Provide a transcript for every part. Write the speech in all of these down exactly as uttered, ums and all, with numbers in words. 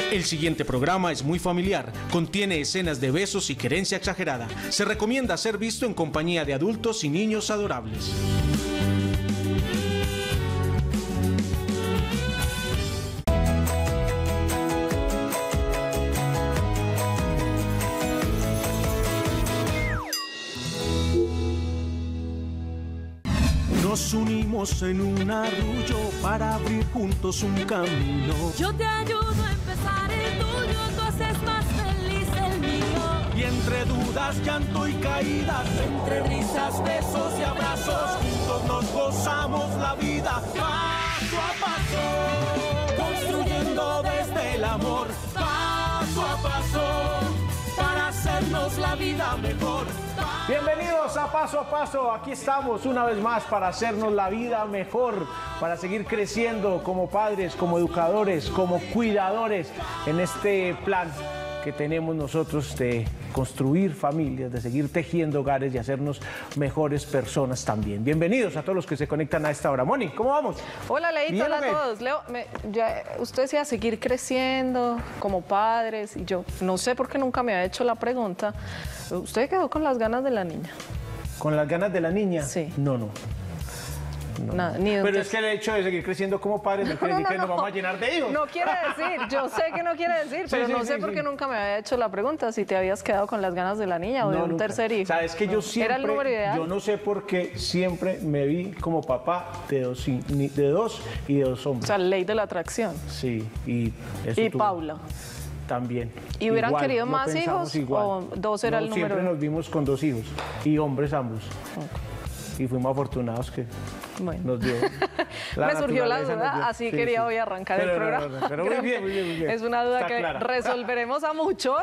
El siguiente programa es muy familiar, contiene escenas de besos y querencia exagerada. Se recomienda ser visto en compañía de adultos y niños adorables. Nos unimos en un arrullo para abrir juntos un camino. Yo te ayudo a empezar el tuyo, tú haces más feliz el mío. Y entre dudas, llanto y caídas, entre risas, besos y abrazos, juntos nos gozamos la vida paso a paso, construyendo desde el amor, paso a paso, para hacernos la vida mejor. Bienvenidos a Paso a Paso, aquí estamos una vez más para hacernos la vida mejor, para seguir creciendo como padres, como educadores, como cuidadores en este plan que tenemos nosotros de construir familias, de seguir tejiendo hogares y hacernos mejores personas también. Bienvenidos a todos los que se conectan a esta hora. Moni, ¿cómo vamos? Hola, Leito, hola a todos. Leo, me, ya, usted decía seguir creciendo como padres, y yo no sé por qué nunca me ha hecho la pregunta. ¿Usted quedó con las ganas de la niña? ¿Con las ganas de la niña? Sí. No, no. No, Nada, no. ni Pero entonces... es que el hecho de seguir creciendo como padres no, no quiere decir no, no, que nos vamos a llenar de hijos. No quiere decir, yo sé que no quiere decir, pero sí, sí, no sé sí, por qué sí. nunca me había hecho la pregunta si te habías quedado con las ganas de la niña o no, de un nunca. tercer hijo. Sabes que no. yo siempre, ¿Era el número ideal? Yo no sé por qué siempre me vi como papá de dos, de dos y de dos hombres. O sea, ley de la atracción. Sí, y eso Y tuvo. Paula. También. ¿Y hubieran igual, querido no más hijos igual. o dos era no, el número? Siempre nos vimos con dos hijos y hombres ambos. Okay. Y fuimos afortunados que bueno. nos dio. Me surgió la duda, así sí, quería sí. hoy arrancar pero, el programa. No, no, no, pero muy bien, muy bien, muy bien. Es una duda Está que clara. resolveremos a muchos.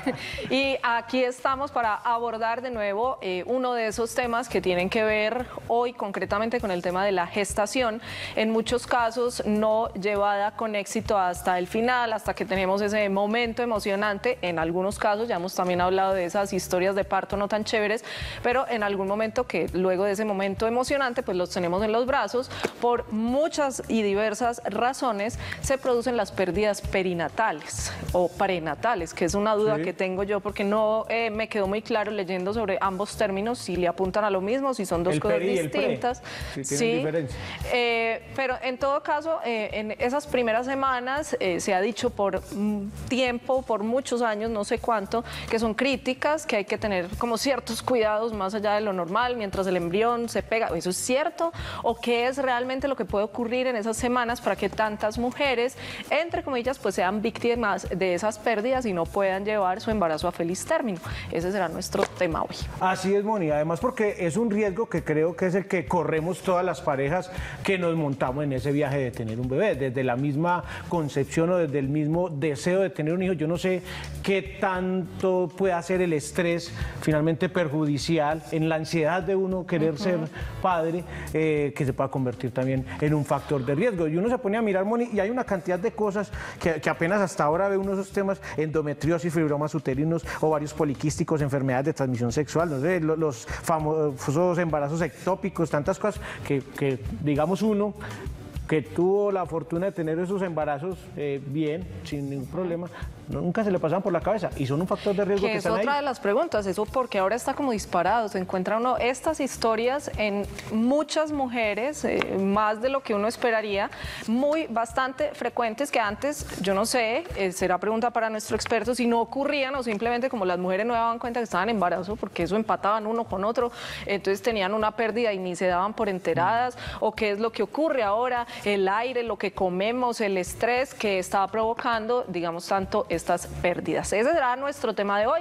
Y aquí estamos para abordar de nuevo eh, uno de esos temas que tienen que ver hoy concretamente con el tema de la gestación. En muchos casos no llevada con éxito hasta el final, hasta que tenemos ese momento emocionante. En algunos casos, ya hemos también hablado de esas historias de parto no tan chéveres, pero en algún momento que luego de ese momento emocionante, pues los tenemos en los brazos. Por muchas y diversas razones se producen las pérdidas perinatales o prenatales, que es una duda sí. que tengo yo porque no eh, me quedó muy claro leyendo sobre ambos términos, si le apuntan a lo mismo, si son dos el cosas peri distintas. Y el pre. Sí, tienen sí. diferencia. Eh, pero en todo caso, eh, en esas primeras semanas eh, se ha dicho por tiempo, por muchos años, no sé cuánto, que son críticas, que hay que tener como ciertos cuidados más allá de lo normal, mientras el embrión se pega. ¿Eso es cierto? ¿O qué es realmente lo que puede ocurrir en esas semanas para que tantas mujeres, entre comillas, pues sean víctimas de esas pérdidas y no puedan llevar su embarazo a feliz término? Ese será nuestro tema hoy. Así es, Moni, además porque es un riesgo que creo que es el que corremos todas las parejas que nos montamos en ese viaje de tener un bebé, desde la misma concepción o desde el mismo deseo de tener un hijo. Yo no sé qué tanto puede hacer el estrés finalmente perjudicial en la ansiedad de uno querer uh-huh. ser padre, eh, que se pueda convertir también en un factor de riesgo. Y uno se pone a mirar, Moni, y hay una cantidad de cosas que, que apenas hasta ahora ve uno de esos temas: endometriosis, fibromas uterinos, ovarios poliquísticos, enfermedades de transmisión sexual, no sé, los, los famosos embarazos ectópicos, tantas cosas que, que digamos uno que tuvo la fortuna de tener esos embarazos eh, bien, sin ningún problema, nunca se le pasaban por la cabeza y son un factor de riesgo que, que están ahí. Es otra de las preguntas, eso porque ahora está como disparado, se encuentra uno estas historias en muchas mujeres, eh, más de lo que uno esperaría, muy bastante frecuentes, que antes, yo no sé, eh, será pregunta para nuestro experto, si no ocurrían o simplemente como las mujeres no daban cuenta que estaban en embarazo, porque eso empataban uno con otro, entonces tenían una pérdida y ni se daban por enteradas, mm. o qué es lo que ocurre ahora, el aire, lo que comemos, el estrés que está provocando, digamos, tanto estas pérdidas. Ese será nuestro tema de hoy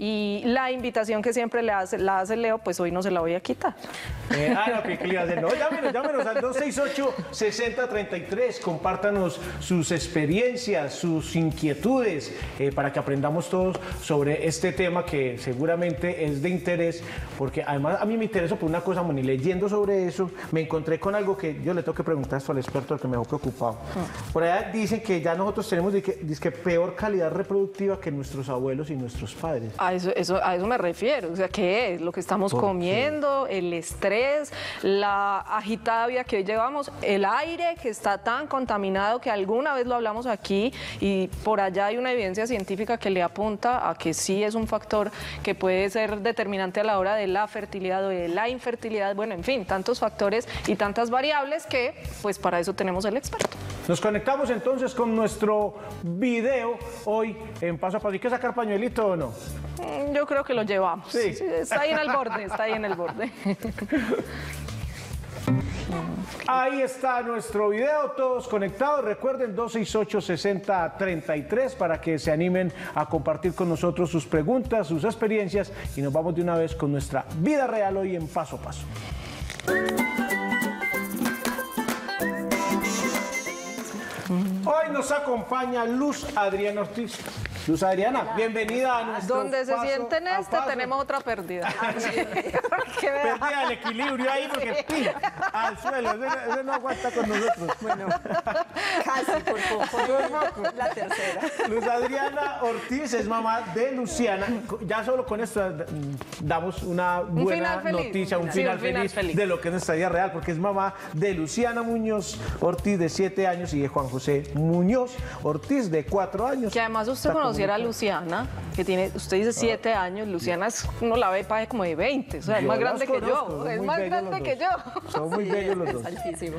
y la invitación que siempre le hace, la hace Leo, pues hoy no se la voy a quitar. Eh, ah, no, ¿qué le iba a hacer? No, llámenos, llámenos al dos seis ocho, seis cero tres tres, compártanos sus experiencias, sus inquietudes, eh, para que aprendamos todos sobre este tema que seguramente es de interés, porque además a mí me interesa por una cosa, Moni, leyendo sobre eso, me encontré con algo que yo le tengo que preguntar esto a al experto, el que me dejó preocupado. Por allá dicen que ya nosotros tenemos dizque, dizque peor calidad reproductiva que nuestros abuelos y nuestros padres. A eso, eso, a eso me refiero. O sea, ¿qué es? Lo que estamos comiendo, el estrés, la agitada vida que hoy llevamos, el aire que está tan contaminado que alguna vez lo hablamos aquí y por allá hay una evidencia científica que le apunta a que sí es un factor que puede ser determinante a la hora de la fertilidad o de la infertilidad. Bueno, en fin, tantos factores y tantas variables que pues para eso tenemos el experto. Nos conectamos entonces con nuestro video hoy en Paso a Paso. ¿Hay que sacar pañuelito o no? Yo creo que lo llevamos. Sí. Sí, está ahí en el borde, está ahí en el borde. Ahí está nuestro video, todos conectados. Recuerden dos seis ocho, seis cero tres tres para que se animen a compartir con nosotros sus preguntas, sus experiencias y nos vamos de una vez con nuestra vida real hoy en Paso a Paso. Hoy nos acompaña Luz Adriana Ortiz. Luz Adriana, bienvenida a nuestro Donde se Paso sienten a este, Paso. tenemos otra pérdida. ¿Qué me da? Perdida el equilibrio ahí porque ¡pim! Al suelo, ese, ese no aguanta con nosotros. Bueno, casi por poco. La tercera. Luz Adriana Ortiz es mamá de Luciana. Ya solo con esto damos una buena final feliz. noticia, un Sí, final, un final feliz, feliz. de lo que es nuestra vida real, porque es mamá de Luciana Muñoz Ortiz de siete años y de Juan José Muñoz Ortiz de cuatro años. Que además usted Está conociera a comunicado. Luciana, que tiene, usted dice siete años, Luciana es, uno la ve para como de veinte, o sea, es Yo más los grande que conozco, yo, son es muy más bellos grande los que yo. dos. Son muy bellos los dos. Altísimo.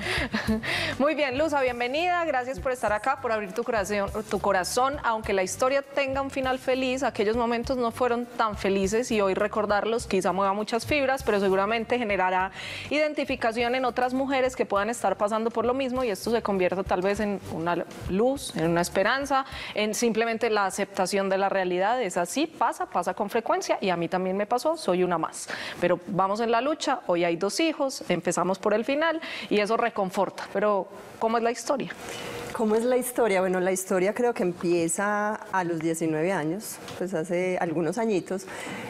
Muy bien, Luza, bienvenida, gracias por estar acá, por abrir tu corazón, tu corazón, aunque la historia tenga un final feliz, aquellos momentos no fueron tan felices y hoy recordarlos quizá mueva muchas fibras, pero seguramente generará identificación en otras mujeres que puedan estar pasando por lo mismo y esto se convierta tal vez en una luz, en una esperanza, en simplemente la aceptación de la realidad. Es así, pasa, pasa con frecuencia y a mí también me pasó, soy una más. Pero vamos en la lucha, hoy hay dos hijos, empezamos por el final y eso reconforta. Pero, ¿cómo es la historia? ¿Cómo es la historia? Bueno, la historia creo que empieza a los diecinueve años, pues hace algunos añitos,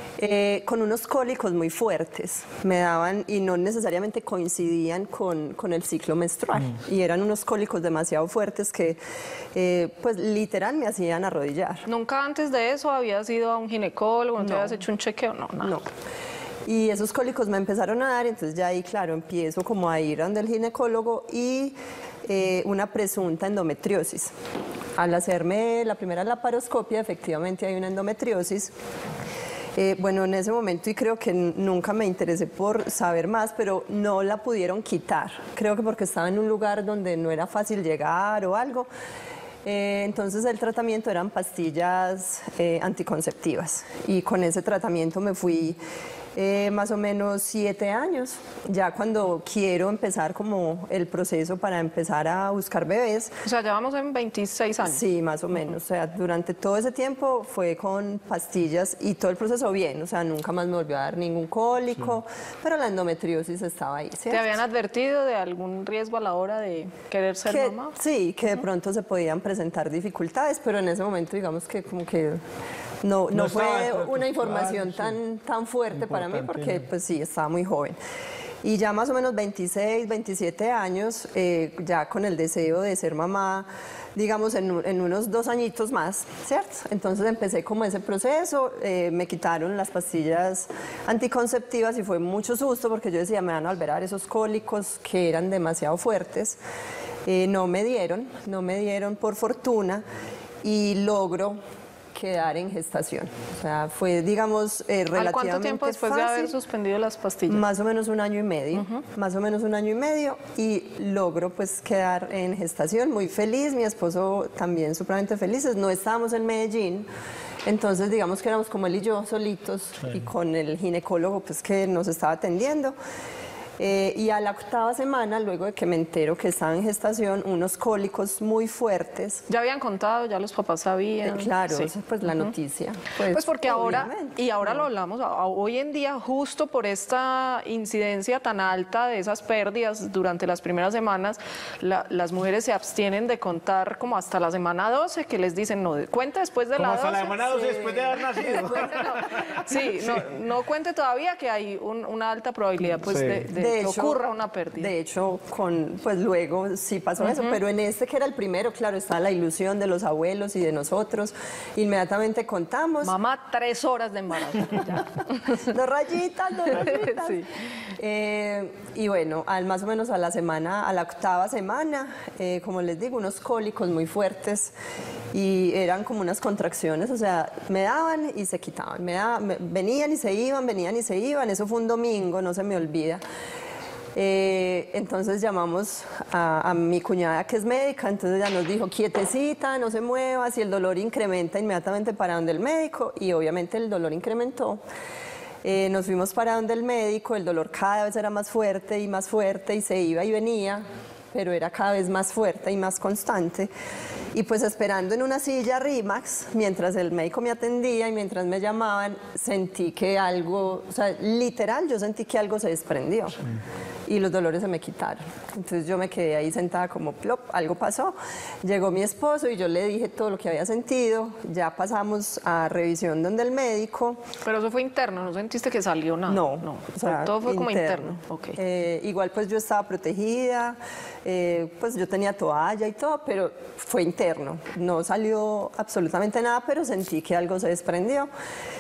eh, con unos cólicos muy fuertes. Me daban, y no necesariamente coincidían con, con el ciclo menstrual, mm. y eran unos cólicos demasiado fuertes que, eh, pues literal, me hacían arrodillar. ¿Nunca antes de eso habías ido a un ginecólogo, no te No. habías hecho un chequeo? No, nada. No. Y esos cólicos me empezaron a dar, entonces ya ahí, claro, empiezo como a ir donde el ginecólogo y eh, una presunta endometriosis. Al hacerme la primera laparoscopia, efectivamente hay una endometriosis. Eh, bueno, en ese momento, y creo que nunca me interesé por saber más, pero no la pudieron quitar. Creo que porque estaba en un lugar donde no era fácil llegar o algo. Eh, entonces el tratamiento eran pastillas eh, anticonceptivas y con ese tratamiento me fui eh, más o menos siete años. Ya cuando quiero empezar como el proceso para empezar a buscar bebés. O sea, ya vamos en veintiséis años. Sí, más o menos. O sea, durante todo ese tiempo fue con pastillas y todo el proceso bien. O sea, nunca más me volvió a dar ningún cólico, sí. Pero la endometriosis estaba ahí, ¿cierto? ¿Te habían advertido de algún riesgo a la hora de querer ser que, mamá? Sí, que de pronto se podían presentar dificultades, pero en ese momento digamos que como que no, no, No fue estaba una información claro, tan, tan fuerte para mí Importante, porque ¿no? pues sí, estaba muy joven. Y ya más o menos veintiséis, veintisiete años, eh, ya con el deseo de ser mamá, digamos, en, en unos dos añitos más, ¿cierto? Entonces empecé como ese proceso, eh, me quitaron las pastillas anticonceptivas y fue mucho susto porque yo decía, me van a volver a dar esos cólicos que eran demasiado fuertes. Eh, no me dieron, no me dieron por fortuna y logro quedar en gestación. O sea, fue, digamos, eh, relativamente ¿Al cuánto tiempo después fácil, de haber suspendido las pastillas? Más o menos un año y medio, uh-huh. más o menos un año y medio, y logro pues quedar en gestación, muy feliz, mi esposo también supremamente felices, no estábamos en Medellín, entonces digamos que éramos como él y yo solitos, sí. Y con el ginecólogo pues que nos estaba atendiendo. Eh, y a la octava semana, luego de que me entero que estaba en gestación, unos cólicos muy fuertes. ¿Ya habían contado? ¿Ya los papás sabían? Eh, claro, sí. Esa pues la uh-huh. noticia. Pues, pues porque ahora, y ahora no. lo hablamos, hoy en día, justo por esta incidencia tan alta de esas pérdidas durante las primeras semanas, la, las mujeres se abstienen de contar como hasta la semana doce, que les dicen, no, cuenta después de como la hasta doce. la semana doce, sí. después de haber nacido. Sí, no, no cuente todavía que hay un, una alta probabilidad pues sí. de, de que ocurra una pérdida. De hecho, con, pues luego sí pasó uh-huh. eso, pero en este que era el primero, claro, estaba la ilusión de los abuelos y de nosotros. Inmediatamente contamos. Mamá, tres horas de embarazo. Dos rayitas, dos rayitas. Sí. Eh, y bueno, al, más o menos a la semana, a la octava semana, eh, como les digo, unos cólicos muy fuertes y eran como unas contracciones, o sea, me daban y se quitaban, me daban, me, venían y se iban, venían y se iban, eso fue un domingo, no se me olvida. Eh, entonces llamamos a, a mi cuñada que es médica, entonces ella nos dijo quietecita, no se mueva, si el dolor incrementa inmediatamente para donde el médico, y obviamente el dolor incrementó. Eh, nos fuimos para donde el médico, el dolor cada vez era más fuerte y más fuerte y se iba y venía, pero era cada vez más fuerte y más constante. Y pues esperando en una silla Rimax, mientras el médico me atendía y mientras me llamaban, sentí que algo, o sea, literal, yo sentí que algo se desprendió sí. y los dolores se me quitaron. Entonces yo me quedé ahí sentada como plop, algo pasó. Llegó mi esposo y yo le dije todo lo que había sentido. Ya pasamos a revisión donde el médico. Pero eso fue interno, ¿no sentiste que salió nada? No, no. O sea, todo fue interno. como interno. Okay. Eh, igual pues yo estaba protegida, eh, pues yo tenía toalla y todo, pero fue interno. No salió absolutamente nada, pero sentí que algo se desprendió.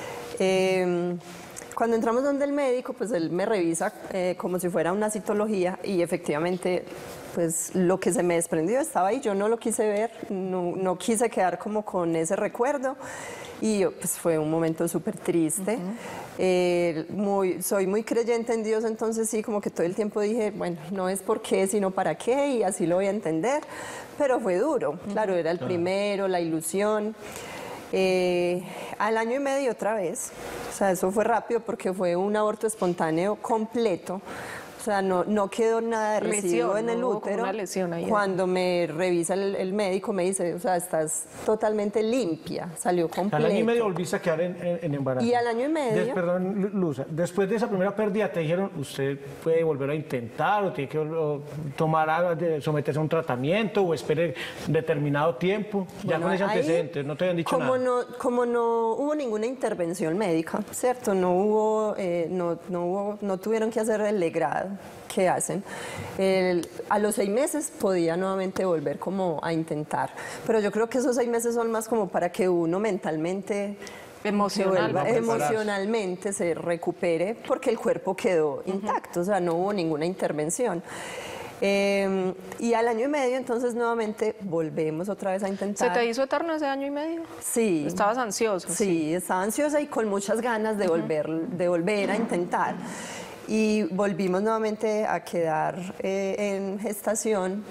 Eh, Cuando entramos donde el médico, pues él me revisa eh, como si fuera una citología y efectivamente, pues lo que se me desprendió estaba ahí. Yo no lo quise ver, no, no quise quedar como con ese recuerdo y pues fue un momento súper triste. Uh-huh. eh, muy, soy muy creyente en Dios, entonces sí, como que todo el tiempo dije, bueno, no es por qué, sino para qué y así lo voy a entender. Pero fue duro, uh-huh. Claro, era el primero, la ilusión. Eh, al año y medio otra vez, o sea, eso fue rápido porque fue un aborto espontáneo completo, o sea, no, no quedó nada de residuo en el útero. Una lesión ahí. Cuando me revisa el, el médico me dice, o sea, estás totalmente limpia, salió completo. Al año y medio volviste a quedar en, en, en embarazo. Y al año y medio. Des, perdón, Luza, después de esa primera pérdida te dijeron, usted puede volver a intentar o tiene que o, tomar, someterse a un tratamiento o espere determinado tiempo. Bueno, ya con ese antecedente, no te habían dicho como nada. No, como no hubo ninguna intervención médica, ¿cierto? No hubo, eh, no, no hubo, no tuvieron que hacer el legrado que hacen. El, a los seis meses podía nuevamente volver como a intentar, pero yo creo que esos seis meses son más como para que uno mentalmente Emocional, vuelva, emocionalmente se recupere porque el cuerpo quedó intacto, uh-huh. O sea, no hubo ninguna intervención. Eh, y al año y medio entonces nuevamente volvemos otra vez a intentar. ¿Se te hizo eterno ese año y medio? Sí. ¿Estabas ansiosa? Sí, sí. Estaba ansiosa y con muchas ganas de, uh-huh. volver, de volver a intentar. Y volvimos nuevamente a quedar eh, en gestación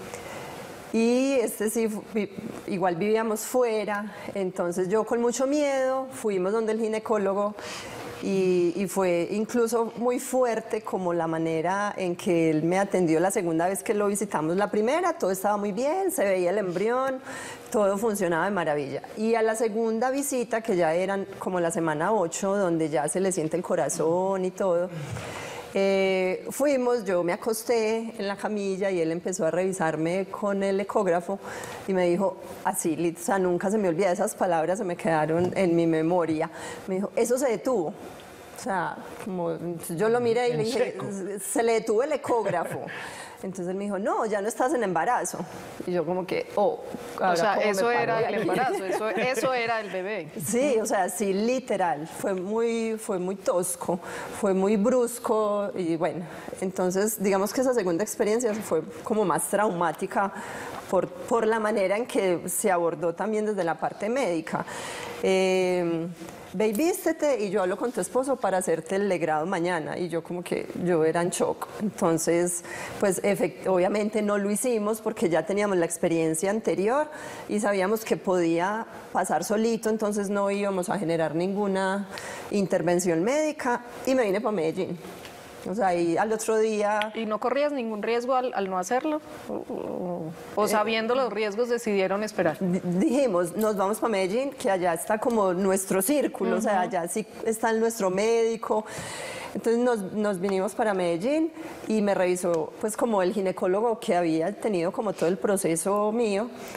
y este sí, igual vivíamos fuera, entonces yo con mucho miedo fuimos donde el ginecólogo y, y fue incluso muy fuerte como la manera en que él me atendió la segunda vez que lo visitamos. La primera todo estaba muy bien, se veía el embrión, todo funcionaba de maravilla. Y a la segunda visita, que ya eran como la semana ocho, donde ya se le siente el corazón y todo, Eh, fuimos, yo me acosté en la camilla y él empezó a revisarme con el ecógrafo y me dijo, así, o sea, nunca se me olvida, esas palabras se me quedaron en mi memoria. Me dijo, eso se detuvo. O sea, como yo lo miré y le dije, se le detuvo el ecógrafo. Entonces él me dijo, no, ya no estás en embarazo. Y yo como que, oh, o sea, eso era el embarazo, eso, eso era el bebé. Sí, o sea, sí, literal, fue muy, fue muy tosco, fue muy brusco y bueno, entonces digamos que esa segunda experiencia fue como más traumática por, por la manera en que se abordó también desde la parte médica. Eh, Ve y vístete y yo hablo con tu esposo para hacerte el legrado mañana. Y yo como que yo era en shock. Entonces, pues efect- obviamente no lo hicimos porque ya teníamos la experiencia anterior y sabíamos que podía pasar solito, entonces no íbamos a generar ninguna intervención médica y me vine para Medellín. O sea, y al otro día... ¿Y no corrías ningún riesgo al, al no hacerlo? ¿O, o, o sabiendo eh, los riesgos decidieron esperar? Dijimos, nos vamos para Medellín, que allá está como nuestro círculo, uh-huh. O sea, allá sí está nuestro médico. Entonces nos, nos vinimos para Medellín y me revisó pues como el ginecólogo que había tenido como todo el proceso mío.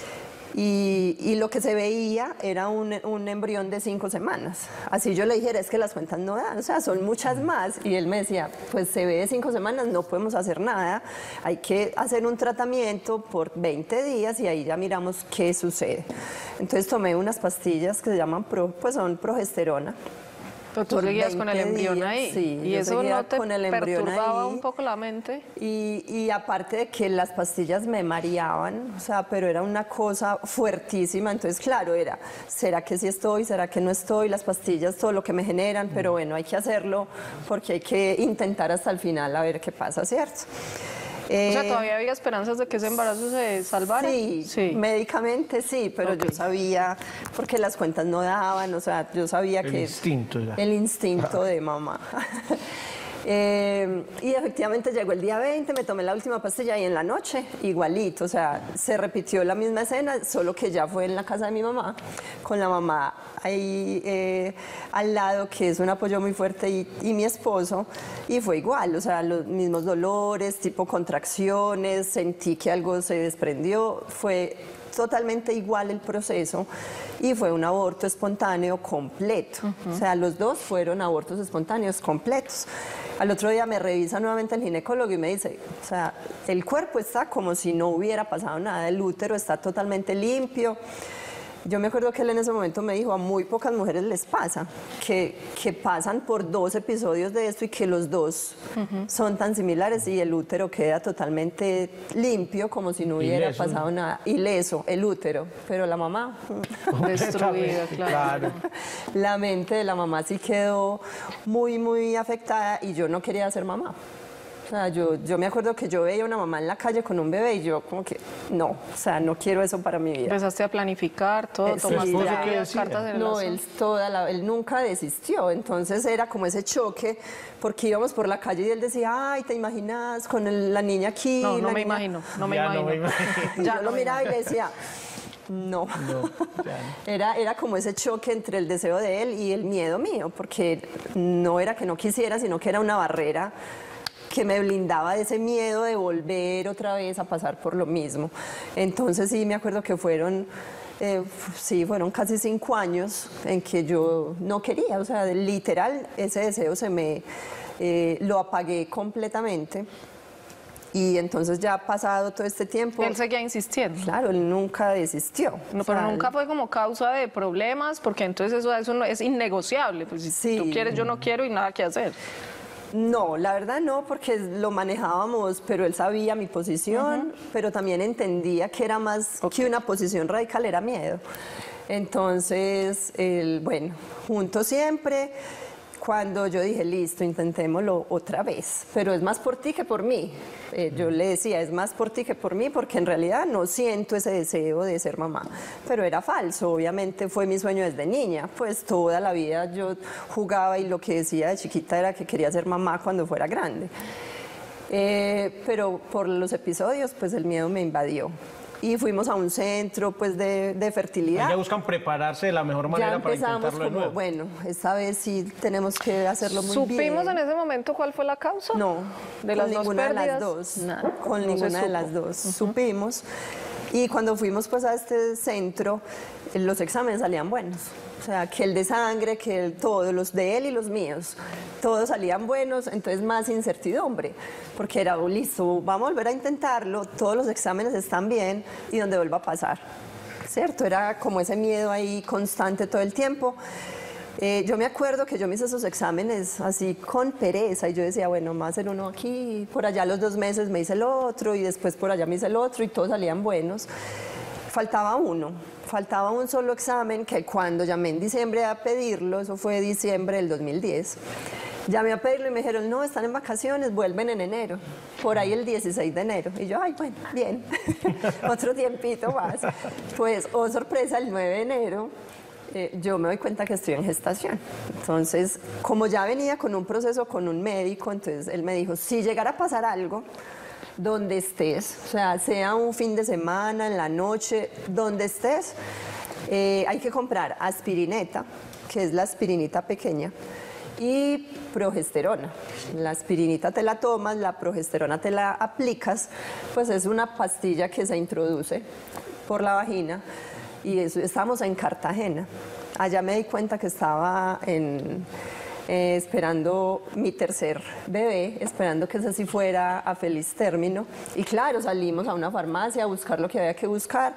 Y, y lo que se veía era un, un embrión de cinco semanas. Así yo le dijera, es que las cuentas no dan, o sea, son muchas más. Y él me decía, pues se ve de cinco semanas, no podemos hacer nada, hay que hacer un tratamiento por veinte días y ahí ya miramos qué sucede. Entonces tomé unas pastillas que se llaman, pro, pues son progesterona. Pero tú por seguías con el veinte embrión días, ahí. sí, ¿Y yo eso seguía no te con el embrión perturbaba ahí. un poco la mente? Y, y aparte de que las pastillas me mareaban, o sea, pero era una cosa fuertísima, entonces claro, era, ¿será que sí estoy? ¿Será que no estoy? Las pastillas, todo lo que me generan, pero bueno, hay que hacerlo porque hay que intentar hasta el final a ver qué pasa, ¿cierto? O sea, Eh, ¿todavía había esperanzas de que ese embarazo se salvara? Sí, médicamente sí, pero Ok. yo sabía, porque las cuentas no daban, o sea, yo sabía El que... instinto ya. El instinto de mamá. Eh, y efectivamente llegó el día veinte, me tomé la última pastilla y en la noche, igualito, o sea, se repitió la misma escena, solo que ya fue en la casa de mi mamá, con la mamá ahí eh, al lado, que es un apoyo muy fuerte, y, y mi esposo, y fue igual, o sea, los mismos dolores, tipo contracciones, sentí que algo se desprendió, fue totalmente igual el proceso y fue un aborto espontáneo completo. Uh-huh. O sea, los dos fueron abortos espontáneos completos. Al otro día me revisa nuevamente el ginecólogo y me dice, o sea, el cuerpo está como si no hubiera pasado nada, el útero está totalmente limpio. Yo me acuerdo que él en ese momento me dijo, a muy pocas mujeres les pasa, que, que pasan por dos episodios de esto y que los dos uh-huh. son tan similares y el útero queda totalmente limpio, como si no hubiera ileso, pasado nada. Ileso, el útero, pero la mamá... Destruida, claro. La mente de la mamá sí quedó muy, muy afectada y yo no quería ser mamá. O sea, yo, yo me acuerdo que yo veía a una mamá en la calle con un bebé y yo como que, no, o sea, no quiero eso para mi vida. Empezaste a planificar todo, Eh, tomaste sí, ya ya. cartas de No, relación. él, toda la, él nunca desistió, entonces era como ese choque, porque íbamos por la calle y él decía, ay, ¿te imaginas con el- la niña aquí? No, no la me niña-". imagino, no me Ya imagino. no me imagino. Y Ya yo no lo me miraba y imagino. le decía, no. No, ya no. Era, era como ese choque entre el deseo de él y el miedo mío, porque no era que no quisiera, sino que era una barrera que me blindaba de ese miedo de volver otra vez a pasar por lo mismo. Entonces sí, me acuerdo que fueron, eh, sí, fueron casi cinco años en que yo no quería, o sea, literal, ese deseo se me, eh, lo apagué completamente. Y entonces ya ha pasado todo este tiempo, Él seguía insistiendo. claro, él nunca desistió. No, O pero sea, nunca fue como causa de problemas, porque entonces eso, eso no, es innegociable. Pues si Sí. tú quieres, yo no quiero y nada que hacer. No, la verdad no, porque lo manejábamos, pero él sabía mi posición, uh-huh. pero también entendía que era más okay. que una posición radical, era miedo. Entonces, él, bueno, juntos siempre. Cuando yo dije, listo, intentémoslo otra vez, pero es más por ti que por mí. Eh, yo le decía, es más por ti que por mí, porque en realidad no siento ese deseo de ser mamá. Pero era falso, obviamente fue mi sueño desde niña, pues toda la vida yo jugaba y lo que decía de chiquita era que quería ser mamá cuando fuera grande. Eh, pero por los episodios, pues el miedo me invadió. Y fuimos a un centro pues de, de fertilidad. Ya buscan prepararse de la mejor manera para intentarlo de como, nuevo. bueno, esta vez sí tenemos que hacerlo muy bien. ¿Supimos en ese momento cuál fue la causa? No, de las con dos ninguna pérdidas. de las dos. Nada, con no ninguna se de supo. las dos. Uh-huh. Supimos. Y cuando fuimos pues a este centro, los exámenes salían buenos. O sea, que el de sangre, que el, todos, los de él y los míos, todos salían buenos, entonces más incertidumbre, porque era, oh, listo, vamos a volver a intentarlo, todos los exámenes están bien y donde vuelva a pasar, ¿cierto? Era como ese miedo ahí constante todo el tiempo. Eh, yo me acuerdo que yo me hice esos exámenes así con pereza y yo decía, bueno, vamos a hacer uno aquí, por allá los dos meses me hice el otro y después por allá me hice el otro y todos salían buenos. Faltaba uno, faltaba un solo examen que cuando llamé en diciembre a pedirlo, eso fue diciembre del dos mil diez, llamé a pedirlo y me dijeron, no, están en vacaciones, vuelven en enero, por ahí el dieciséis de enero. Y yo, ay, bueno, bien, otro tiempito más. Pues, oh sorpresa, el nueve de enero, eh, yo me doy cuenta que estoy en gestación. Entonces, como ya venía con un proceso con un médico, entonces él me dijo, si llegara a pasar algo, donde estés, o sea, sea un fin de semana, en la noche, donde estés, eh, hay que comprar aspirineta, que es la aspirinita pequeña, y progesterona. La aspirinita te la tomas, la progesterona te la aplicas, pues es una pastilla que se introduce por la vagina y eso, estábamos en Cartagena. Allá me di cuenta que estaba en, eh, esperando mi tercer bebé, esperando que ese sí fuera a feliz término. Y claro, salimos a una farmacia a buscar lo que había que buscar.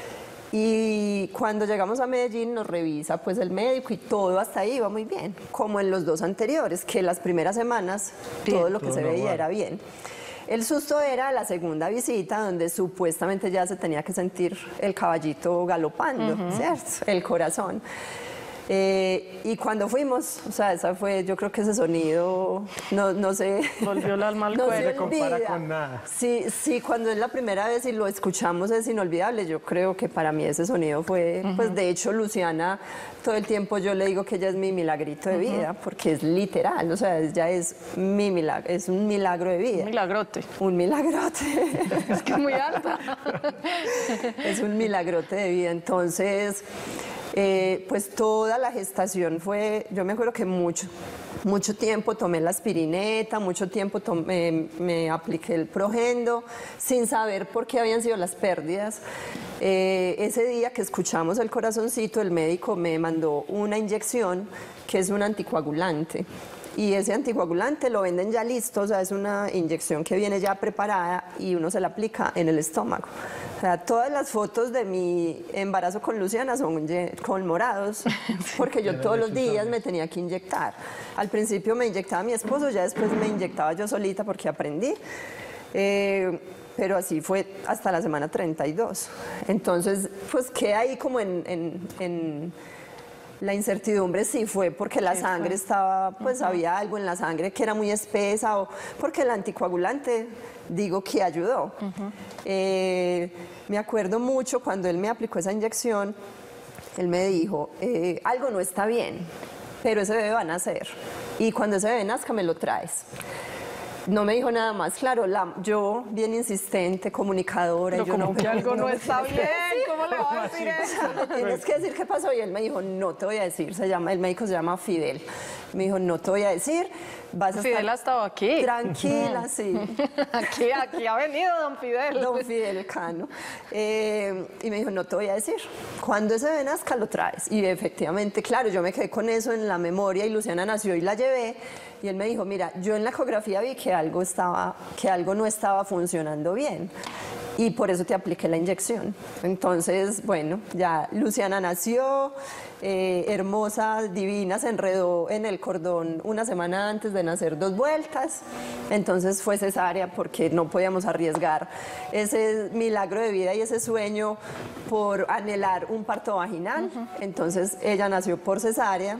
Y cuando llegamos a Medellín nos revisa pues el médico y todo hasta ahí iba muy bien, como en los dos anteriores, que las primeras semanas bien, todo lo que todo se normal. Veía era bien. El susto era la segunda visita donde supuestamente ya se tenía que sentir el caballito galopando, uh-huh. ¿cierto? El corazón. Eh, y cuando fuimos, o sea, esa fue, yo creo que ese sonido, no, no sé. Volvió el alma al no cuerpo. No se compara con nada. Sí, sí, cuando es la primera vez y lo escuchamos es inolvidable. Yo creo que para mí ese sonido fue, uh-huh. pues de hecho, Luciana, todo el tiempo yo le digo que ella es mi milagrito de vida, uh-huh. porque es literal, o sea, ella es mi milagro, es un milagro de vida. Un milagrote. Un milagrote. Es que es muy alta. Es un milagrote de vida, entonces. Eh, pues toda la gestación fue, yo me acuerdo que mucho, mucho tiempo tomé la aspirineta, mucho tiempo tomé, me apliqué el Progendo, sin saber por qué habían sido las pérdidas. Eh, ese día que escuchamos el corazoncito, el médico me mandó una inyección que es un anticoagulante. Y ese anticoagulante lo venden ya listo, o sea, es una inyección que viene ya preparada y uno se la aplica en el estómago. O sea, todas las fotos de mi embarazo con Luciana son con morados, porque yo todos los días me tenía que inyectar. Al principio me inyectaba mi esposo, ya después me inyectaba yo solita porque aprendí. Eh, pero así fue hasta la semana treinta y dos. Entonces, pues quedé ahí como en... en, en la incertidumbre sí fue porque la sangre estaba, pues uh-huh. había algo en la sangre que era muy espesa o porque el anticoagulante, digo que ayudó. Uh-huh. Eh, me acuerdo mucho cuando él me aplicó esa inyección, él me dijo, eh, algo no está bien, pero ese bebé va a nacer y cuando ese bebé nazca me lo traes. No me dijo nada más, claro, la, yo bien insistente, comunicadora. Pero yo como no, que algo no, no está bien, ¿cómo le va a decir eso? Tienes que decir qué pasó y él me dijo, no te voy a decir, se llama, el médico se llama Fidel. Me dijo, no te voy a decir, vas a Fidel estar ha estado aquí. Tranquila, sí. Aquí, aquí ha venido don Fidel. Don Fidel Cano. Eh, y me dijo, no te voy a decir, cuando ese bebé nazca lo traes. Y efectivamente, claro, yo me quedé con eso en la memoria y Luciana nació y la llevé. Y él me dijo, mira, yo en la ecografía vi que algo, estaba, que algo no estaba funcionando bien y por eso te apliqué la inyección. Entonces, bueno, ya Luciana nació, eh, hermosa, divina, se enredó en el cordón una semana antes de nacer dos vueltas, entonces fue cesárea porque no podíamos arriesgar ese milagro de vida y ese sueño por anhelar un parto vaginal. Uh-huh. Entonces ella nació por cesárea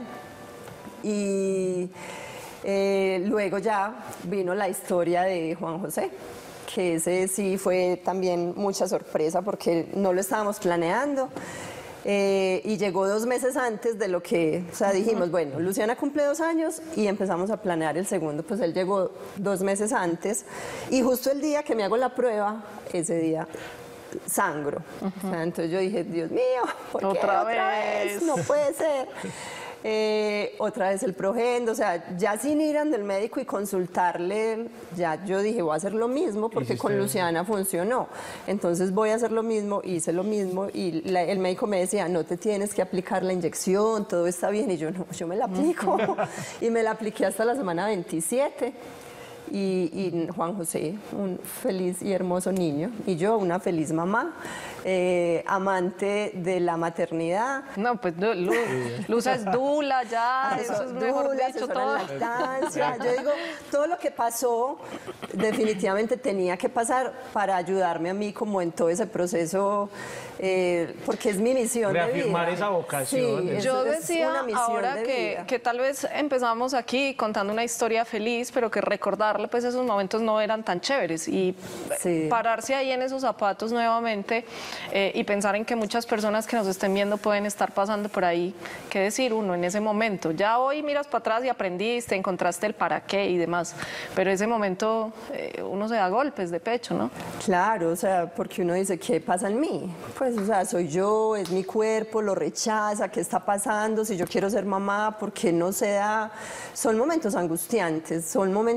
y... Eh, luego ya vino la historia de Juan José, que ese sí fue también mucha sorpresa porque no lo estábamos planeando. Eh, y llegó dos meses antes de lo que, o sea, dijimos, bueno, Luciana cumple dos años y empezamos a planear el segundo, pues él llegó dos meses antes y justo el día que me hago la prueba, ese día sangro. Uh-huh. O sea, entonces yo dije, Dios mío, ¿por qué otra, otra vez? vez? No puede ser. Eh, otra vez el Progendo, o sea, ya sin ir ante el médico y consultarle, ya yo dije, voy a hacer lo mismo porque con Luciana funcionó. Entonces voy a hacer lo mismo, hice lo mismo y la, el médico me decía, no te tienes que aplicar la inyección, todo está bien. Y yo, no, yo me la aplico. Y me la apliqué hasta la semana veintisiete. Y, y Juan José, un feliz y hermoso niño, y yo, una feliz mamá, eh, amante de la maternidad. No, pues Luz, Luz es dula ya, eso, eso es mejor dula, dicho todo. Lactancia. Yo digo, todo lo que pasó definitivamente tenía que pasar para ayudarme a mí como en todo ese proceso, eh, porque es mi misión de vida. Reafirmar esa vocación. Sí, yo es, decía es una misión ahora de que, vida. que tal vez empezamos aquí contando una historia feliz, pero que recordar pues esos momentos no eran tan chéveres y sí. pararse ahí en esos zapatos nuevamente eh, y pensar en que muchas personas que nos estén viendo pueden estar pasando por ahí, qué decir uno en ese momento. Ya hoy miras para atrás y aprendiste, encontraste el para qué y demás, pero ese momento eh, uno se da golpes de pecho, ¿no? Claro, o sea, porque uno dice, ¿qué pasa en mí? Pues, o sea, soy yo, es mi cuerpo, lo rechaza, ¿qué está pasando? Si yo quiero ser mamá, ¿por qué no se da? Son momentos angustiantes, son momentos muy angustiantes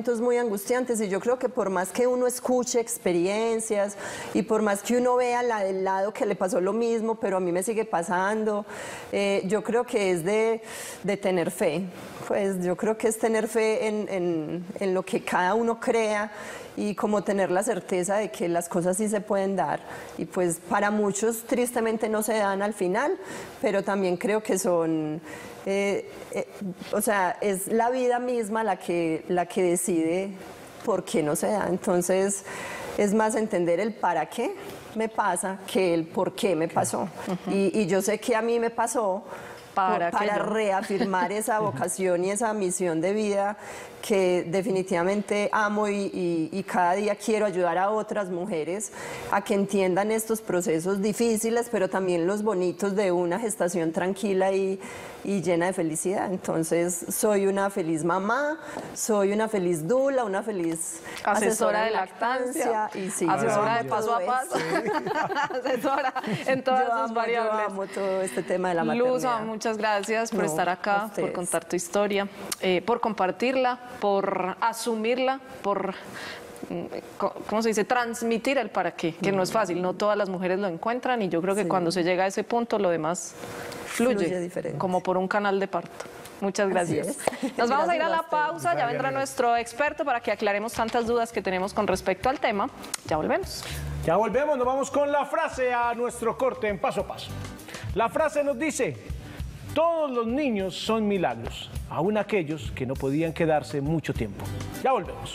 angustiantes y yo creo que por más que uno escuche experiencias y por más que uno vea la del lado que le pasó lo mismo, pero a mí me sigue pasando, eh, yo creo que es de, de tener fe. Pues yo creo que es tener fe en, en, en lo que cada uno crea y como tener la certeza de que las cosas sí se pueden dar. Y pues para muchos tristemente no se dan al final, pero también creo que son, eh, eh, o sea, es la vida misma la que, la que decide por qué no se da. Entonces es más entender el para qué me pasa que el por qué me pasó. Uh-huh. y, y yo sé que a mí me pasó para, para reafirmar esa vocación y esa misión de vida que definitivamente amo y, y, y cada día quiero ayudar a otras mujeres a que entiendan estos procesos difíciles, pero también los bonitos de una gestación tranquila y, y llena de felicidad. Entonces, soy una feliz mamá, soy una feliz dula, una feliz asesora, asesora de de lactancia, lactancia y sí, asesora de paso a paso, asesora en todas yo sus amo, variables. Yo amo todo este tema de la maternidad. Luza, muchas gracias por No, estar acá, por contar tu historia, eh, por compartirla, por asumirla, por, ¿cómo se dice?, transmitir el para qué, que no es fácil, no todas las mujeres lo encuentran y yo creo que sí, cuando se llega a ese punto lo demás fluye, fluye como por un canal de parto. Muchas gracias. Nos vamos a ir a la pausa, ya vendrá nuestro experto para que aclaremos tantas dudas que tenemos con respecto al tema. Ya volvemos. Ya volvemos, nos vamos con la frase a nuestro corte en Paso a Paso. La frase nos dice: todos los niños son milagros, aún aquellos que no podían quedarse mucho tiempo. Ya volvemos.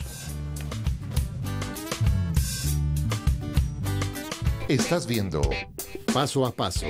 Estás viendo Paso a Paso.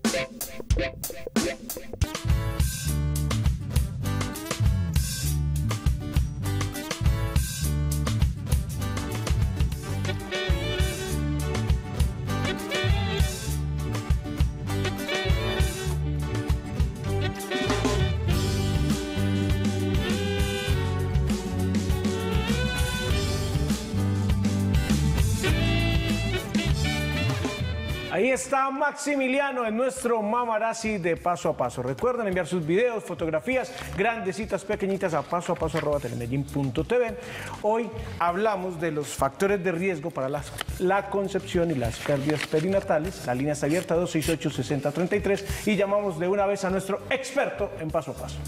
Ahí está Maximiliano en nuestro Mamarazzi de Paso a Paso. Recuerden enviar sus videos, fotografías, grandecitas, pequeñitas a paso a paso arroba telemedellín punto t v. Hoy hablamos de los factores de riesgo para la, la concepción y las pérdidas perinatales. La línea está abierta dos seis ocho, seis cero tres tres y llamamos de una vez a nuestro experto en Paso a Paso.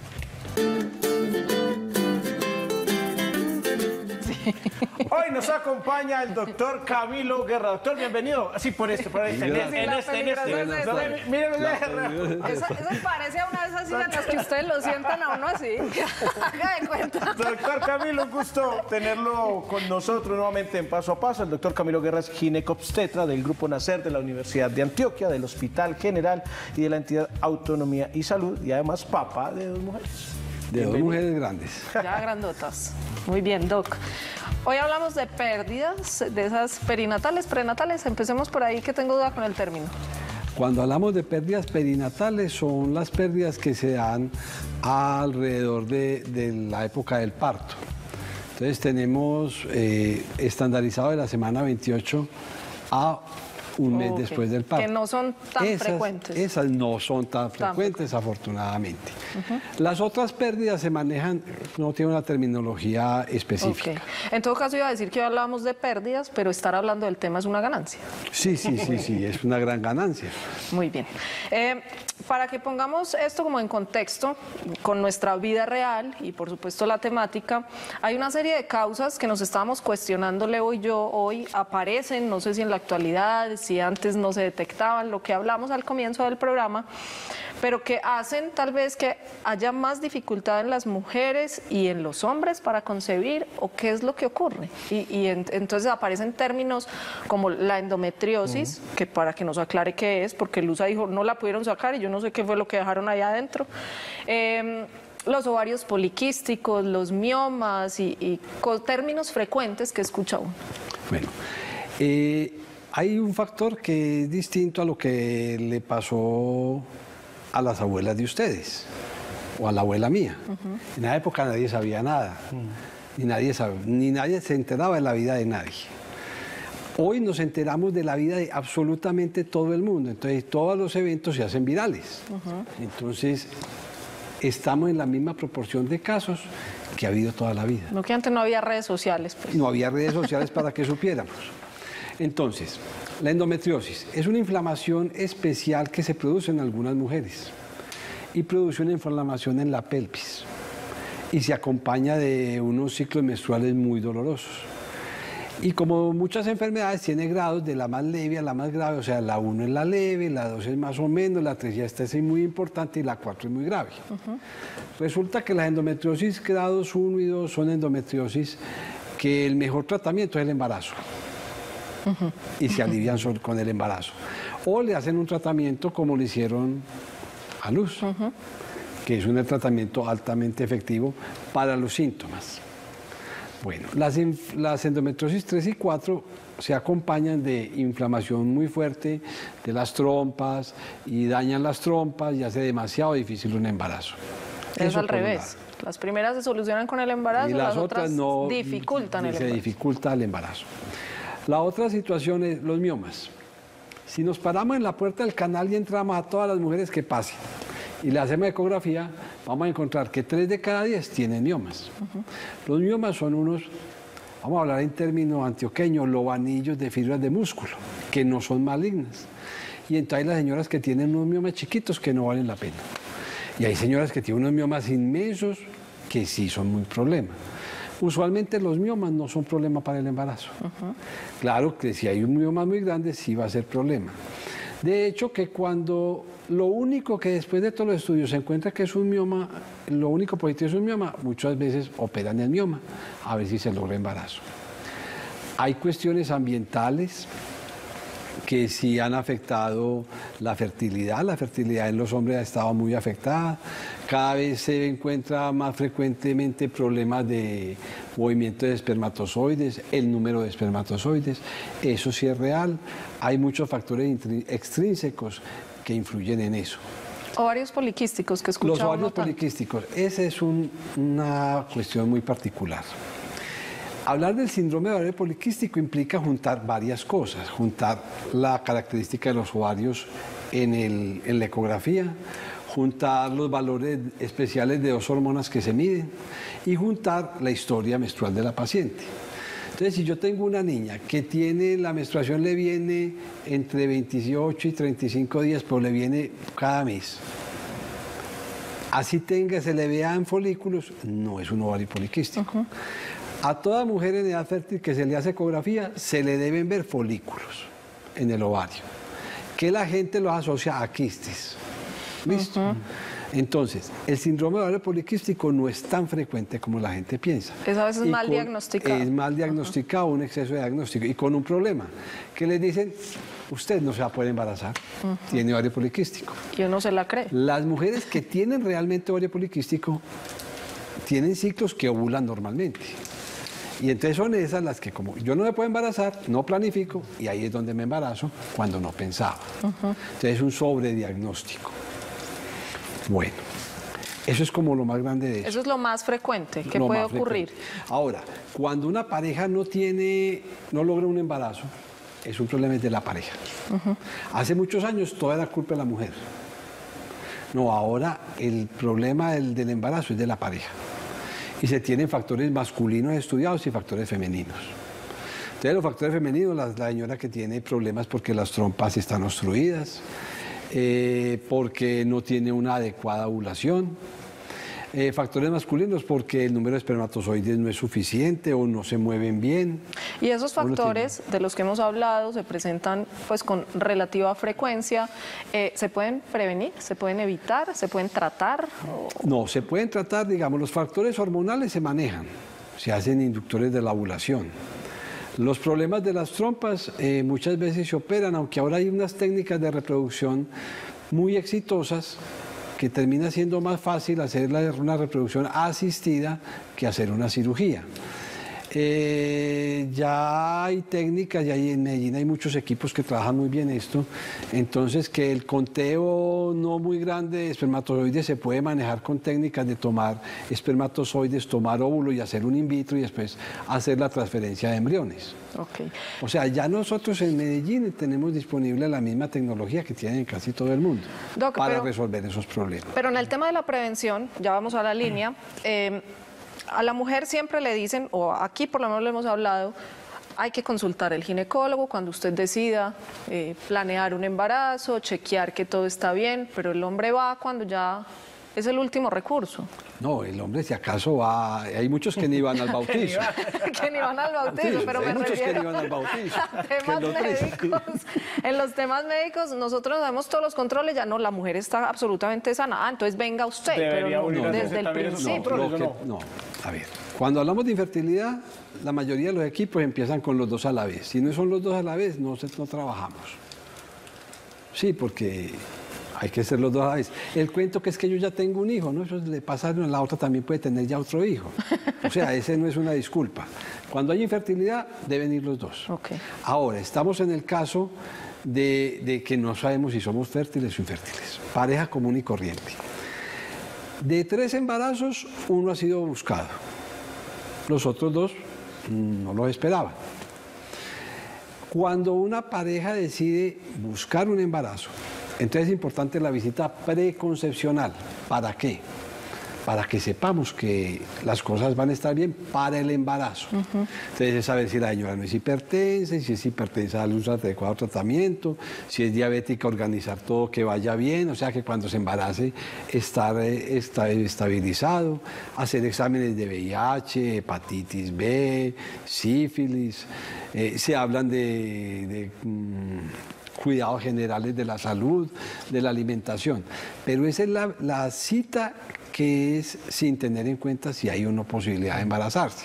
Hoy nos acompaña el doctor Camilo Guerra. Doctor, bienvenido. Así por este, por este, en este, en este. En este. Miren, eso, eso parece a una de esas sillas en las que ustedes lo sientan a uno así. Haga de cuenta. Doctor Camilo, un gusto tenerlo con nosotros nuevamente en Paso a Paso. El doctor Camilo Guerra es ginecobstetra del Grupo Nacer de la Universidad de Antioquia, del Hospital General y de la entidad Autonomía y Salud, y además papá de dos mujeres. De dos mujeres grandes. Ya grandotas. Muy bien, Doc. Hoy hablamos de pérdidas, de esas perinatales, prenatales. Empecemos por ahí, que tengo duda con el término. Cuando hablamos de pérdidas perinatales, son las pérdidas que se dan alrededor de, de la época del parto. Entonces tenemos eh, estandarizado de la semana veintiocho a un mes okay. después del parto. Que no son tan esas, frecuentes. Esas no son tan, tan frecuentes, frecuentes, afortunadamente. Uh-huh. Las otras pérdidas se manejan, no tienen una terminología específica. Okay. En todo caso, iba a decir que hablábamos de pérdidas, pero estar hablando del tema es una ganancia. Sí, sí, sí, sí, es una gran ganancia. Muy bien. Eh, para que pongamos esto como en contexto, con nuestra vida real y por supuesto la temática, hay una serie de causas que nos estábamos cuestionando, Leo y yo, hoy aparecen, no sé si en la actualidad, si antes no se detectaban, lo que hablamos al comienzo del programa, pero que hacen tal vez que haya más dificultad en las mujeres y en los hombres para concebir, o qué es lo que ocurre. Y, y en, entonces aparecen términos como la endometriosis, uh-huh. que para que nos aclare qué es, porque Luza dijo no la pudieron sacar y yo no sé qué fue lo que dejaron ahí adentro. Eh, los ovarios poliquísticos, los miomas y, y términos frecuentes que escucha uno. Bueno, eh, hay un factor que es distinto a lo que le pasó a las abuelas de ustedes o a la abuela mía. Uh-huh. En la época nadie sabía nada, uh-huh. ni, nadie sabe, ni nadie se enteraba de la vida de nadie. Hoy nos enteramos de la vida de absolutamente todo el mundo, entonces todos los eventos se hacen virales. Uh-huh. Entonces estamos en la misma proporción de casos que ha habido toda la vida. No, que antes no había redes sociales. Pues. No había redes sociales para que supiéramos. Entonces, la endometriosis es una inflamación especial que se produce en algunas mujeres y produce una inflamación en la pelvis y se acompaña de unos ciclos menstruales muy dolorosos. Y como muchas enfermedades, tiene grados de la más leve a la más grave, o sea, la uno es la leve, la dos es más o menos, la tres ya está es muy importante y la cuatro es muy grave. Uh-huh. Resulta que las endometriosis grados uno y dos son endometriosis que el mejor tratamiento es el embarazo. Uh-huh. Y se alivian uh-huh. con el embarazo. O le hacen un tratamiento como le hicieron a Luz, uh-huh. que es un tratamiento altamente efectivo para los síntomas. Bueno, las, las endometriosis tres y cuatro se acompañan de inflamación muy fuerte de las trompas y dañan las trompas y hace demasiado difícil un embarazo. Es Eso al revés. Las primeras se solucionan con el embarazo y las, las otras, otras no dificultan el se embarazo. dificulta el embarazo. La otra situación es los miomas. Si nos paramos en la puerta del canal y entramos a todas las mujeres que pasen y le hacemos ecografía, vamos a encontrar que tres de cada diez tienen miomas. Uh-huh. Los miomas son unos, vamos a hablar en términos antioqueños, lobanillos de fibras de músculo, que no son malignas. Y entonces hay las señoras que tienen unos miomas chiquitos que no valen la pena. Y hay señoras que tienen unos miomas inmensos que sí son muy problema. Usualmente los miomas no son problema para el embarazo. Uh-huh. Claro que si hay un mioma muy grande sí va a ser problema. De hecho, que cuando lo único que después de todos los estudios se encuentra que es un mioma, lo único positivo es un mioma, muchas veces operan el mioma a ver si se logra embarazo. Hay cuestiones ambientales que sí han afectado la fertilidad. La fertilidad en los hombres ha estado muy afectada. Cada vez se encuentra más frecuentemente problemas de movimiento de espermatozoides, el número de espermatozoides. Eso sí es real. Hay muchos factores extrínsecos que influyen en eso. Ovarios poliquísticos que escuchamos. Los ovarios poliquísticos, esa es un, una cuestión muy particular. Hablar del síndrome de ovario poliquístico implica juntar varias cosas, juntar la característica de los ovarios en, el, en la ecografía, juntar los valores especiales de dos hormonas que se miden y juntar la historia menstrual de la paciente. Entonces, si yo tengo una niña que tiene, la menstruación le viene entre veintiocho y treinta y cinco días, pero le viene cada mes, así tenga, se le vea en folículos, no es un ovario poliquístico. Uh-huh. A toda mujer en edad fértil que se le hace ecografía, se le deben ver folículos en el ovario, que la gente los asocia a quistes. ¿Listo? Uh-huh. Entonces, el síndrome de ovario poliquístico no es tan frecuente como la gente piensa. Es a veces y mal con, diagnosticado. Es mal diagnosticado, uh-huh. un exceso de diagnóstico. Y con un problema, que les dicen, usted no se va a poder embarazar, uh-huh. tiene ovario poliquístico. Y uno se la cree. Las mujeres que tienen realmente ovario poliquístico tienen ciclos que ovulan normalmente. Y entonces son esas las que, como yo no me puedo embarazar, no planifico, y ahí es donde me embarazo cuando no pensaba. Uh-huh. Entonces es un sobrediagnóstico. Bueno, eso es como lo más grande de eso. Eso es lo más frecuente que lo puede ocurrir. Frecuente. Ahora, cuando una pareja no tiene, no logra un embarazo, es un problema de la pareja. Uh-huh. Hace muchos años toda era culpa de la mujer. No, ahora el problema del, del embarazo es de la pareja. Y se tienen factores masculinos estudiados y factores femeninos. Entonces, los factores femeninos, la, la señora que tiene problemas porque las trompas están obstruidas, eh, porque no tiene una adecuada ovulación. Eh, factores masculinos porque el número de espermatozoides no es suficiente o no se mueven bien. Y esos factores de los que hemos hablado se presentan pues con relativa frecuencia. Eh, ¿Se pueden prevenir? ¿Se pueden evitar? ¿Se pueden tratar? No, se pueden tratar, digamos, los factores hormonales se manejan, se hacen inductores de la ovulación. Los problemas de las trompas eh, muchas veces se operan, aunque ahora hay unas técnicas de reproducción muy exitosas que termina siendo más fácil hacer una reproducción asistida que hacer una cirugía. Eh, ya hay técnicas, y hay, en Medellín hay muchos equipos que trabajan muy bien esto, entonces que el conteo no muy grande de espermatozoides se puede manejar con técnicas de tomar espermatozoides, tomar óvulo y hacer un in vitro y después hacer la transferencia de embriones. Okay. O sea, ya nosotros en Medellín tenemos disponible la misma tecnología que tienen casi todo el mundo Doc, para pero, resolver esos problemas. Pero en el tema de la prevención, ya vamos a la línea, eh, A la mujer siempre le dicen, o aquí por lo menos lo hemos hablado, hay que consultar al ginecólogo cuando usted decida eh, planear un embarazo, chequear que todo está bien, pero el hombre va cuando ya es el último recurso. No, el hombre si acaso va, hay muchos que ni van al bautizo. Que ni van al bautizo, Sí, pero hay me muchos que refiero ni van al bautizo. a que temas lo triste. médicos. En los temas médicos nosotros damos todos los controles, ya no, la mujer está absolutamente sana. Ah, entonces venga usted, Debería pero no, unir a desde hacer el también esos principio. No, controles, lo ¿o que- no? no, a ver, cuando hablamos de infertilidad, la mayoría de los equipos empiezan con los dos a la vez. Si no son los dos a la vez, no, se- no trabajamos. Sí, porque hay que ser los dos a la vez. El cuento que es que yo ya tengo un hijo, ¿no? Eso le pasa a la otra, también puede tener ya otro hijo. O sea, ese no es una disculpa. Cuando hay infertilidad, deben ir los dos. Ok. Ahora, estamos en el caso de, de que no sabemos si somos fértiles o infértiles. Pareja común y corriente. De tres embarazos, uno ha sido buscado. Los otros dos mm, no los esperaban. Cuando una pareja decide buscar un embarazo, entonces es importante la visita preconcepcional. ¿Para qué? Para que sepamos que las cosas van a estar bien para el embarazo. Entonces es saber si la señora no es hipertensa, si es hipertensa, darle un adecuado tratamiento, si es diabética, organizar todo que vaya bien, o sea que cuando se embarace estar, eh, estar estabilizado, hacer exámenes de V I H, hepatitis B, sífilis, eh, se hablan de... de mm, cuidados generales de la salud, de la alimentación. Pero esa es la, la cita que es sin tener en cuenta si hay una posibilidad de embarazarse.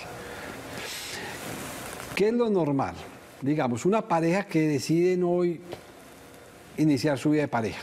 ¿Qué es lo normal? Digamos, una pareja que deciden hoy iniciar su vida de pareja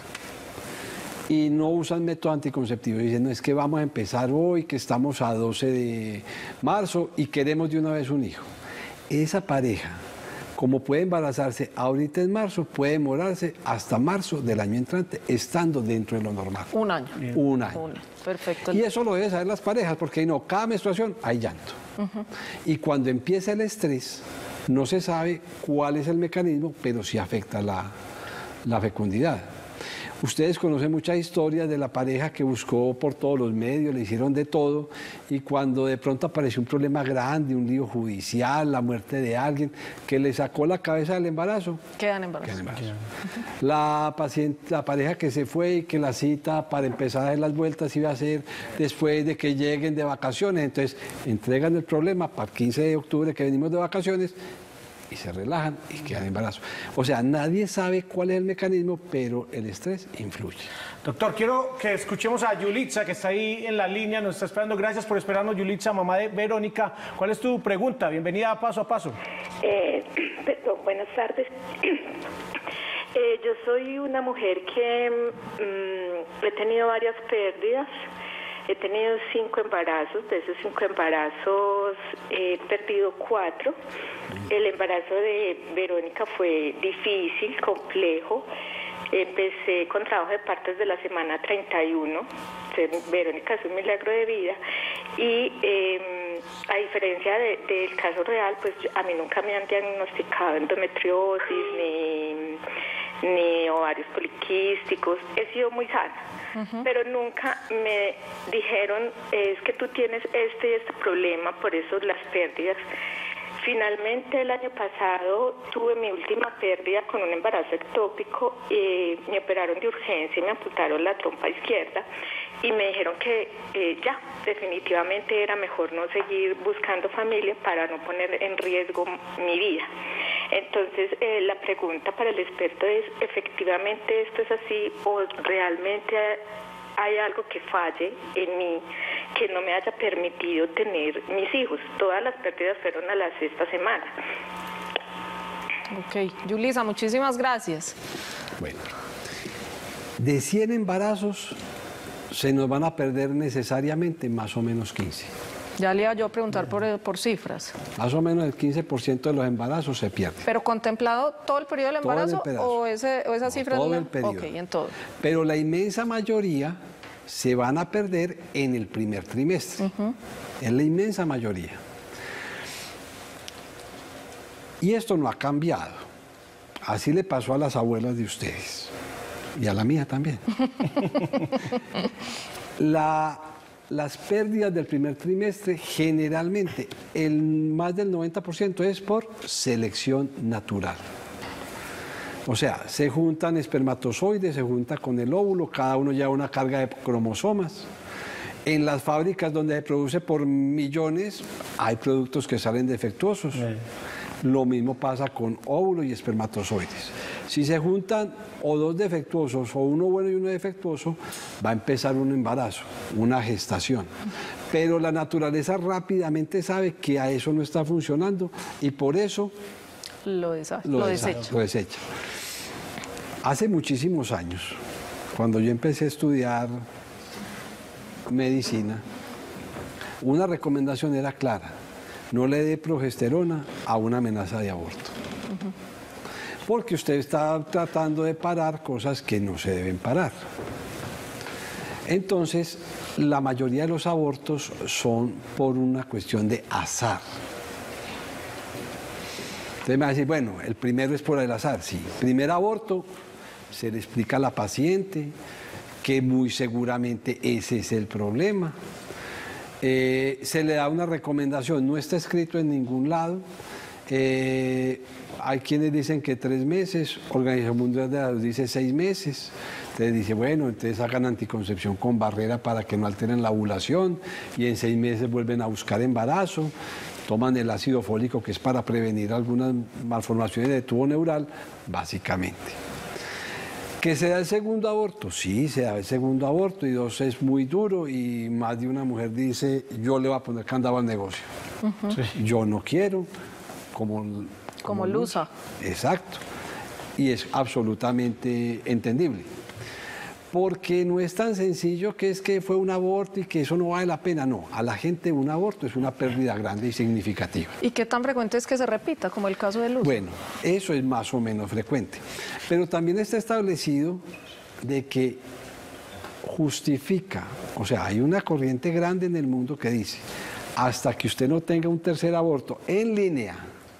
y no usan método anticonceptivo. Dicen, no, es que vamos a empezar hoy, que estamos a doce de marzo y queremos de una vez un hijo. Esa pareja, como puede embarazarse ahorita en marzo, puede demorarse hasta marzo del año entrante, estando dentro de lo normal. Un año. Un año. Un año. Perfecto. Y eso lo deben saber las parejas, porque no, cada menstruación hay llanto. Y cuando empieza el estrés, no se sabe cuál es el mecanismo, pero sí afecta la, la fecundidad. Ustedes conocen muchas historias de la pareja que buscó por todos los medios, le hicieron de todo, y cuando de pronto apareció un problema grande, un lío judicial, la muerte de alguien, que le sacó la cabeza del embarazo, Quedan embarazados. quedan embarazados. La, paciente, la pareja que se fue y que la cita para empezar a dar las vueltas iba a ser después de que lleguen de vacaciones, entonces entregan el problema para el quince de octubre que venimos de vacaciones, y se relajan y quedan embarazos. O sea, nadie sabe cuál es el mecanismo, pero el estrés influye. Doctor, quiero que escuchemos a Yulitza, que está ahí en la línea, nos está esperando. Gracias por esperarnos, Yulitza, mamá de Verónica. ¿Cuál es tu pregunta? Bienvenida a Paso a Paso. Eh, perdón, buenas tardes. Eh, yo soy una mujer que mm, he tenido varias pérdidas. He tenido cinco embarazos, de esos cinco embarazos he perdido cuatro. El embarazo de Verónica fue difícil, complejo. Empecé con trabajo de partos de la semana treinta y uno. Verónica es un milagro de vida. Y eh, a diferencia de, del caso real, pues a mí nunca me han diagnosticado endometriosis ni, ni ovarios poliquísticos. He sido muy sana. Uh-huh. Pero nunca me dijeron, es que tú tienes este y este problema, por eso las pérdidas. Finalmente el año pasado tuve mi última pérdida con un embarazo ectópico, eh, me operaron de urgencia y me amputaron la trompa izquierda y me dijeron que eh, ya, definitivamente era mejor no seguir buscando familia para no poner en riesgo mi vida. Entonces, eh, la pregunta para el experto es, ¿efectivamente esto es así o realmente hay algo que falle en mí que no me haya permitido tener mis hijos? Todas las pérdidas fueron a la sexta semana. Ok, Yulitza, muchísimas gracias. Bueno, de cien embarazos se nos van a perder necesariamente más o menos quince. Ya le iba yo a preguntar por, por cifras. Más o menos el quince por ciento de los embarazos se pierde. ¿Pero contemplado todo el periodo del embarazo Todo el o, ese, o esa No, cifra? todo es la... el periodo. Ok, en todo. Pero la inmensa mayoría se van a perder en el primer trimestre. Uh-huh. Es la inmensa mayoría. Y esto no ha cambiado. Así le pasó a las abuelas de ustedes. Y a la mía también. La las pérdidas del primer trimestre, generalmente, el más del noventa por ciento es por selección natural. O sea, se juntan espermatozoides, se junta con el óvulo, cada uno lleva una carga de cromosomas. En las fábricas donde se produce por millones, hay productos que salen defectuosos. Sí. Lo mismo pasa con óvulos y espermatozoides. Si se juntan o dos defectuosos o uno bueno y uno defectuoso, va a empezar un embarazo, una gestación. Pero la naturaleza rápidamente sabe que a eso no está funcionando y por eso lo, desa lo, lo desecha. desecha. Lo desecha. Hace muchísimos años, cuando yo empecé a estudiar medicina, una recomendación era clara: no le dé progesterona a una amenaza de aborto. Uh-huh. Porque usted está tratando de parar cosas que no se deben parar. Entonces, la mayoría de los abortos son por una cuestión de azar. Usted me va a decir, bueno, el primero es por el azar. Sí, primer aborto, se le explica a la paciente que muy seguramente ese es el problema. Eh, se le da una recomendación, no está escrito en ningún lado. Eh, hay quienes dicen que tres meses, Organización Mundial de la Salud dice seis meses. Entonces dice, bueno, entonces hagan anticoncepción con barrera para que no alteren la ovulación y en seis meses vuelven a buscar embarazo. Toman el ácido fólico, que es para prevenir algunas malformaciones de tubo neural, básicamente. ¿Que se da el segundo aborto? Sí, se da el segundo aborto y dos, es muy duro y más de una mujer dice, yo le voy a poner candado al negocio. Uh-huh. Sí. Yo no quiero, como... Como, como lusa. Exacto. Y es absolutamente entendible. Porque no es tan sencillo que es que fue un aborto y que eso no vale la pena. No, a la gente un aborto es una pérdida grande y significativa. ¿Y qué tan frecuente es que se repita, como el caso de Luz? Bueno, eso es más o menos frecuente. Pero también está establecido de que justifica, o sea, hay una corriente grande en el mundo que dice, hasta que usted no tenga un tercer aborto en línea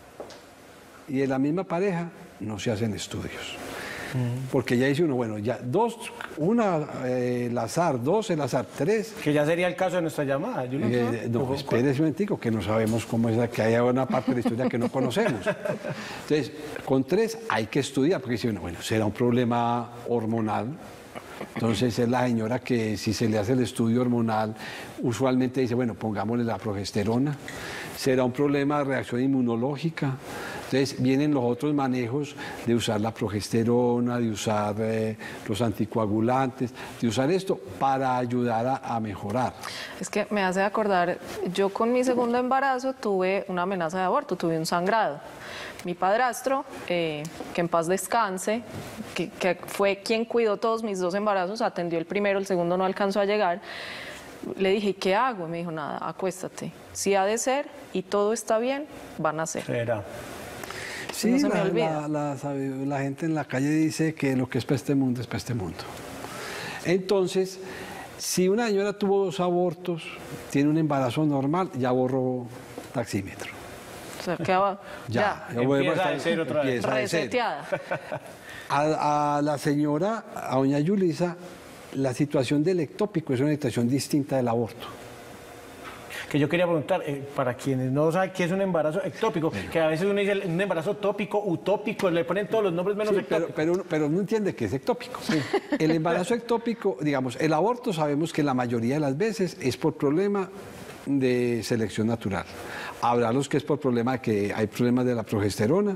y de la misma pareja, no se hacen estudios. Porque ya dice uno, bueno, ya dos, una eh, el azar, dos el azar, tres. Que ya sería el caso de nuestra llamada. Yo eh, no, no espérese un momentico, que no sabemos cómo es, que hay una parte de la historia que no conocemos. Entonces, con tres hay que estudiar, porque dice uno, bueno, será un problema hormonal. Entonces es la señora que si se le hace el estudio hormonal, usualmente dice, bueno, pongámosle la progesterona. Será un problema de reacción inmunológica. Entonces vienen los otros manejos de usar la progesterona, de usar eh, los anticoagulantes, de usar esto para ayudar a, a mejorar. Es que me hace acordar, yo con mi segundo embarazo tuve una amenaza de aborto, tuve un sangrado. Mi padrastro, eh, que en paz descanse, que, que fue quien cuidó todos mis dos embarazos, atendió el primero, el segundo no alcanzó a llegar. Le dije, ¿y qué hago? Me dijo, nada, acuéstate. Si ha de ser y todo está bien, van a ser. Será. Sí, no se la, me olvida. La, la, la gente en la calle dice que lo que es para este mundo es para este mundo. Entonces, si una señora tuvo dos abortos, tiene un embarazo normal, ya borró taxímetro. O sea, ¿qué va? Ya, ya. Empieza a ser otra vez. Reseteada. A, a la señora, a doña Yulisa, la situación del ectópico es una situación distinta del aborto. Que yo quería preguntar, eh, para quienes no saben qué es un embarazo ectópico, bueno, que a veces uno dice un embarazo tópico, utópico, le ponen todos los nombres menos sí, ectópico. Pero, pero, pero no entiende que es ectópico. Sí. El embarazo ectópico, digamos, el aborto sabemos que la mayoría de las veces es por problema de selección natural. Habrá los que es por problema de que hay problemas de la progesterona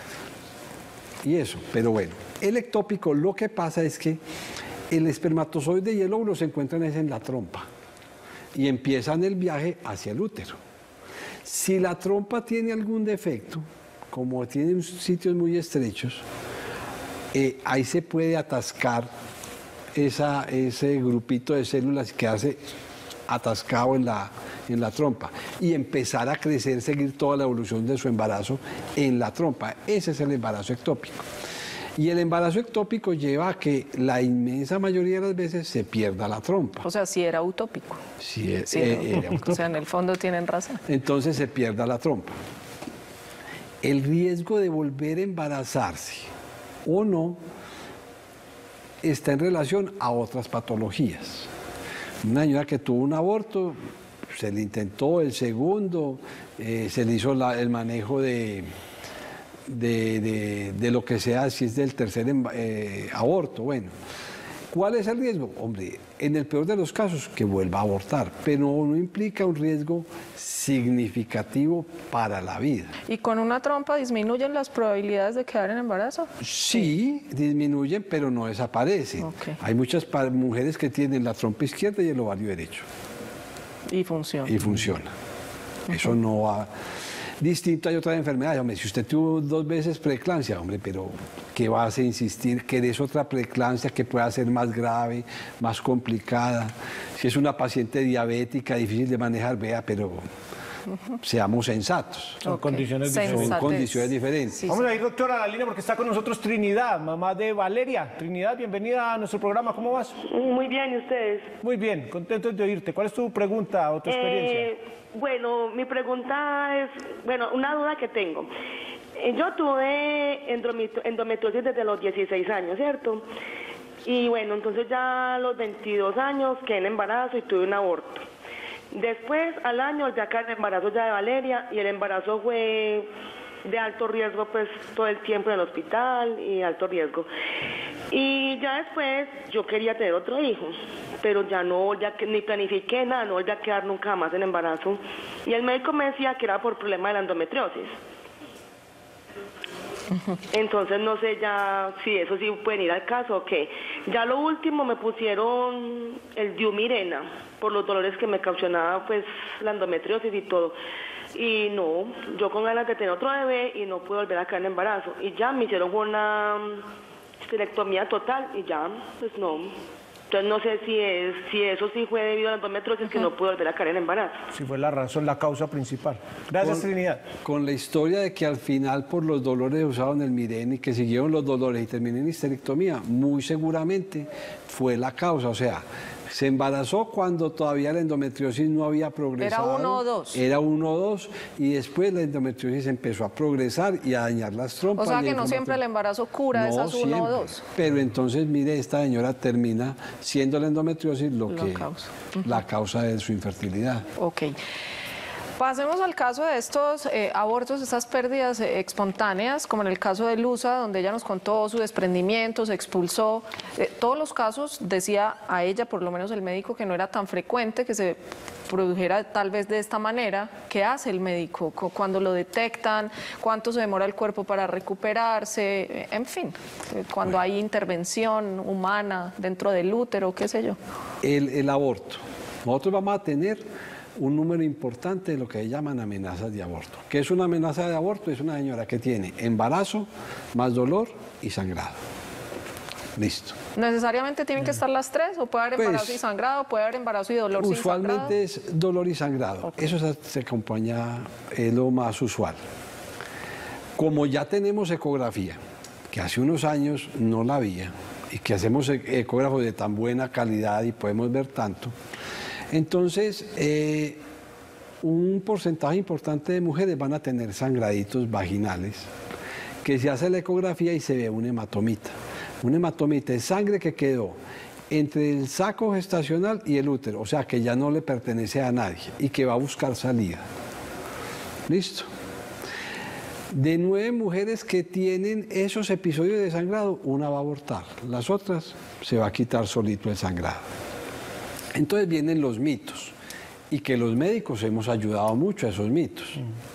y eso, pero bueno. El ectópico, lo que pasa es que el espermatozoide y el óvulo se encuentran en la trompa y empiezan el viaje hacia el útero. Si la trompa tiene algún defecto, como tiene sitios muy estrechos, eh, ahí se puede atascar esa, ese grupito de células que hace atascado en la, en la trompa y empezar a crecer, seguir toda la evolución de su embarazo en la trompa. Ese es el embarazo ectópico. Y el embarazo ectópico lleva a que la inmensa mayoría de las veces se pierda la trompa. O sea, si era utópico. Sí, era, sí, era, era utópico. O sea, en el fondo tienen razón. Entonces se pierda la trompa. El riesgo de volver a embarazarse o no está en relación a otras patologías. Una señora que tuvo un aborto, se le intentó el segundo, eh, se le hizo la, el manejo de, de, de, de lo que sea, si es del tercer eh, aborto. Bueno, ¿cuál es el riesgo? Hombre, en el peor de los casos, que vuelva a abortar, pero no implica un riesgo significativo para la vida. ¿Y con una trompa disminuyen las probabilidades de quedar en embarazo? Sí, disminuyen, pero no desaparecen. Okay. Hay muchas mujeres que tienen la trompa izquierda y el ovario derecho. Y funciona. Y funciona. Uh-huh. Eso no va... Distinto hay otras enfermedades. Hombre, si usted tuvo dos veces preeclampsia, hombre, pero ¿qué vas a insistir? ¿Querés otra preeclampsia que pueda ser más grave, más complicada? Si es una paciente diabética, difícil de manejar, vea, pero uh-huh. seamos sensatos. Son okay. condiciones diferentes. Son condiciones diferentes. Sí, Vamos sí. a ir, doctora, a la línea porque está con nosotros Trinidad, mamá de Valeria. Trinidad, bienvenida a nuestro programa. ¿Cómo vas? Muy bien, ¿y ustedes? Muy bien, contentos de oírte. ¿Cuál es tu pregunta o tu experiencia? Eh, bueno, mi pregunta es, bueno, una duda que tengo. Yo tuve endometriosis desde los dieciséis años, ¿cierto? Y bueno, entonces ya a los veintidós años quedé en embarazo y tuve un aborto. Después, al año, ya quedé en embarazo ya de Valeria, y el embarazo fue de alto riesgo, pues, todo el tiempo en el hospital, y alto riesgo. Y ya después, yo quería tener otro hijo, pero ya no, ya que, ni planifiqué nada, no volví a quedar nunca más en embarazo. Y el médico me decía que era por problema de la endometriosis. Entonces no sé ya si eso sí puede ir al caso o qué. Ya lo último me pusieron el Diumirena por los dolores que me causaba pues la endometriosis y todo. Y no, yo con ganas de tener otro bebé y no pude volver a caer en embarazo. Y ya me hicieron una esterectomía total y ya, pues no. Entonces no sé si es si eso sí fue debido a la endometriosis, uh-huh. que no pude volver a caer en embarazo. Si fue la razón, la causa principal. Gracias, con, Trinidad. Con la historia de que al final por los dolores usaron el Mirena y que siguieron los dolores y terminé en histerectomía, muy seguramente fue la causa. O sea, se embarazó cuando todavía la endometriosis no había progresado. Era uno o dos. Era uno o dos y después la endometriosis empezó a progresar y a dañar las trompas. O sea que no siempre el embarazo cura no esas siempre. uno o dos. Pero entonces, mire, esta señora termina siendo la endometriosis lo la que causa. la causa de su infertilidad. Ok. Pasemos al caso de estos eh, abortos, estas pérdidas eh, espontáneas, como en el caso de Luza, donde ella nos contó su desprendimiento, se expulsó. Eh, todos los casos, decía a ella, por lo menos el médico, que no era tan frecuente que se produjera tal vez de esta manera. ¿Qué hace el médico cuando lo detectan? ¿Cuánto se demora el cuerpo para recuperarse? En fin, cuando bueno. hay intervención humana dentro del útero, qué sé yo. El, el aborto. Nosotros vamos a tener un número importante de lo que llaman amenazas de aborto. ¿Qué es una amenaza de aborto? Es una señora que tiene embarazo, más dolor y sangrado. Listo. ¿Necesariamente tienen que estar las tres? ¿O puede haber pues, embarazo y sangrado? ¿Puede haber embarazo y dolor sin sangrado? Usualmente es dolor y sangrado. Okay. Eso se, se acompaña, es lo más usual. Como ya tenemos ecografía, que hace unos años no la había, y que hacemos ecógrafos de tan buena calidad y podemos ver tanto, entonces, eh, un porcentaje importante de mujeres van a tener sangraditos vaginales, que se hace la ecografía y se ve un hematomita. Un hematomita es sangre que quedó entre el saco gestacional y el útero, o sea, que ya no le pertenece a nadie y que va a buscar salida. ¿Listo? De nueve mujeres que tienen esos episodios de sangrado, una va a abortar, las otras se va a quitar solito el sangrado. Entonces vienen los mitos, y que los médicos hemos ayudado mucho a esos mitos.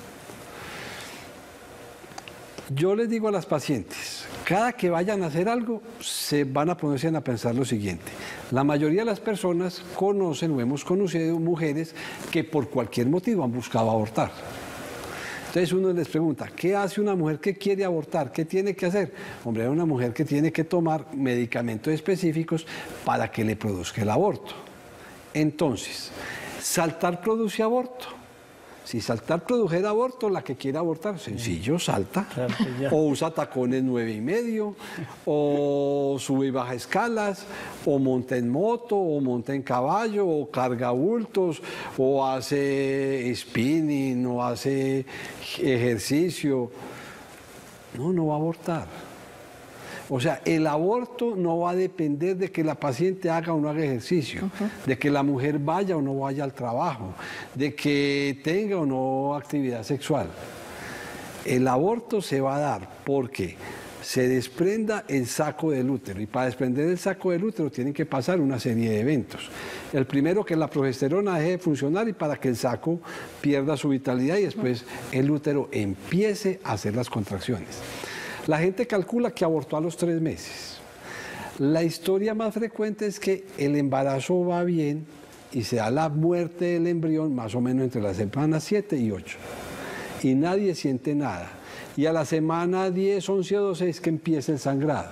Yo les digo a las pacientes, cada que vayan a hacer algo, se van a ponerse a pensar lo siguiente. La mayoría de las personas conocen o hemos conocido mujeres que por cualquier motivo han buscado abortar. Entonces uno les pregunta, ¿qué hace una mujer que quiere abortar? ¿Qué tiene que hacer? Hombre, es una mujer que tiene que tomar medicamentos específicos para que le produzca el aborto. Entonces, ¿saltar produce aborto? Si saltar produjera aborto, la que quiere abortar, sencillo, salta. O usa tacones nueve y medio, o sube y baja escalas, o monta en moto, o monta en caballo, o carga bultos, o hace spinning, o hace ejercicio. No, no va a abortar. O sea, el aborto no va a depender de que la paciente haga o no haga ejercicio, uh-huh. de que la mujer vaya o no vaya al trabajo, de que tenga o no actividad sexual. El aborto se va a dar porque se desprenda el saco del útero, y para desprender el saco del útero tienen que pasar una serie de eventos. El primero, que la progesterona deje de funcionar y para que el saco pierda su vitalidad y después el útero empiece a hacer las contracciones. La gente calcula que abortó a los tres meses. La historia más frecuente es que el embarazo va bien y se da la muerte del embrión más o menos entre las semanas siete y ocho. Y nadie siente nada. Y a la semana diez, once o doce es que empieza el sangrado.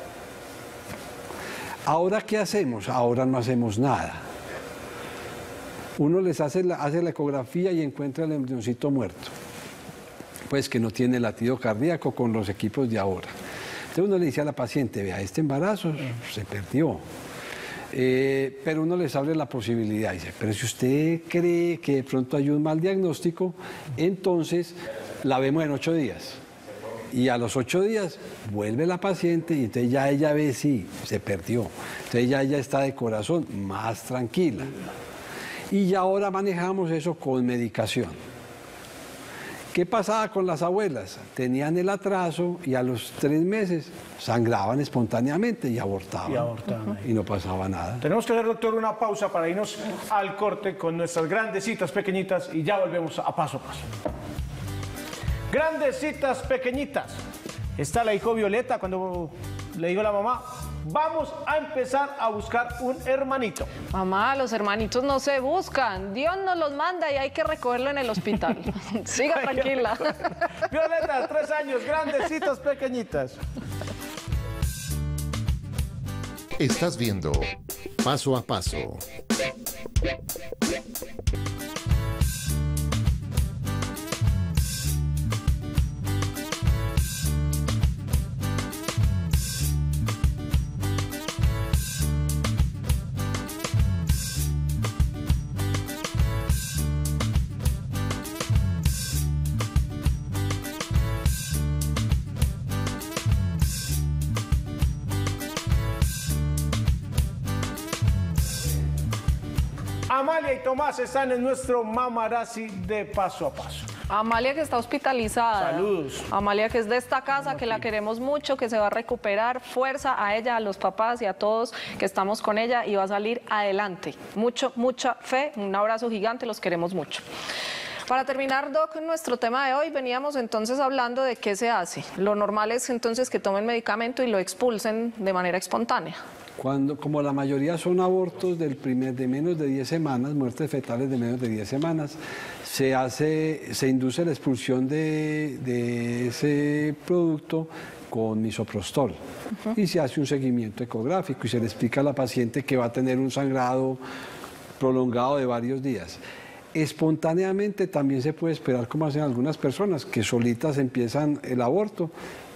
¿Ahora qué hacemos? Ahora no hacemos nada. Uno les hace la, hace la ecografía y encuentra el embrioncito muerto, pues que no tiene latido cardíaco con los equipos de ahora. Entonces uno le dice a la paciente, vea, este embarazo se perdió. Eh, pero uno les abre la posibilidad, dice, pero si usted cree que de pronto hay un mal diagnóstico, entonces la vemos en ocho días. Y a los ocho días vuelve la paciente y entonces ya ella ve si se perdió. Entonces ya ella está de corazón más tranquila. Y ya ahora manejamos eso con medicación. ¿Qué pasaba con las abuelas? Tenían el atraso y a los tres meses sangraban espontáneamente y abortaban. Y abortaban. Y no pasaba nada. Tenemos que hacer, doctor, una pausa para irnos al corte con nuestras grandecitas pequeñitas y ya volvemos a paso a paso. Grandecitas pequeñitas. Esta la dijo Violeta cuando le dijo a la mamá, vamos a empezar a buscar un hermanito. Mamá, los hermanitos no se buscan. Dios nos los manda y hay que recogerlo en el hospital. Siga tranquila. Violeta, tres años, grandecitas pequeñitas. Estás viendo Paso a Paso. Amalia y Tomás están en nuestro Mamarazzi de Paso a Paso. Amalia, que está hospitalizada. Saludos. Amalia, que es de esta casa, que la queremos mucho, que se va a recuperar. Fuerza a ella, a los papás y a todos que estamos con ella y va a salir adelante. Mucho, mucha fe, un abrazo gigante, los queremos mucho. Para terminar, Doc, nuestro tema de hoy, veníamos entonces hablando de qué se hace. Lo normal es entonces que tomen medicamento y lo expulsen de manera espontánea. Cuando, como la mayoría son abortos del primer, de menos de diez semanas, muertes fetales de menos de diez semanas, se, hace, se induce la expulsión de, de ese producto con misoprostol. Uh-huh. Y se hace un seguimiento ecográfico y se le explica a la paciente que va a tener un sangrado prolongado de varios días. Espontáneamente también se puede esperar, como hacen algunas personas, que solitas empiezan el aborto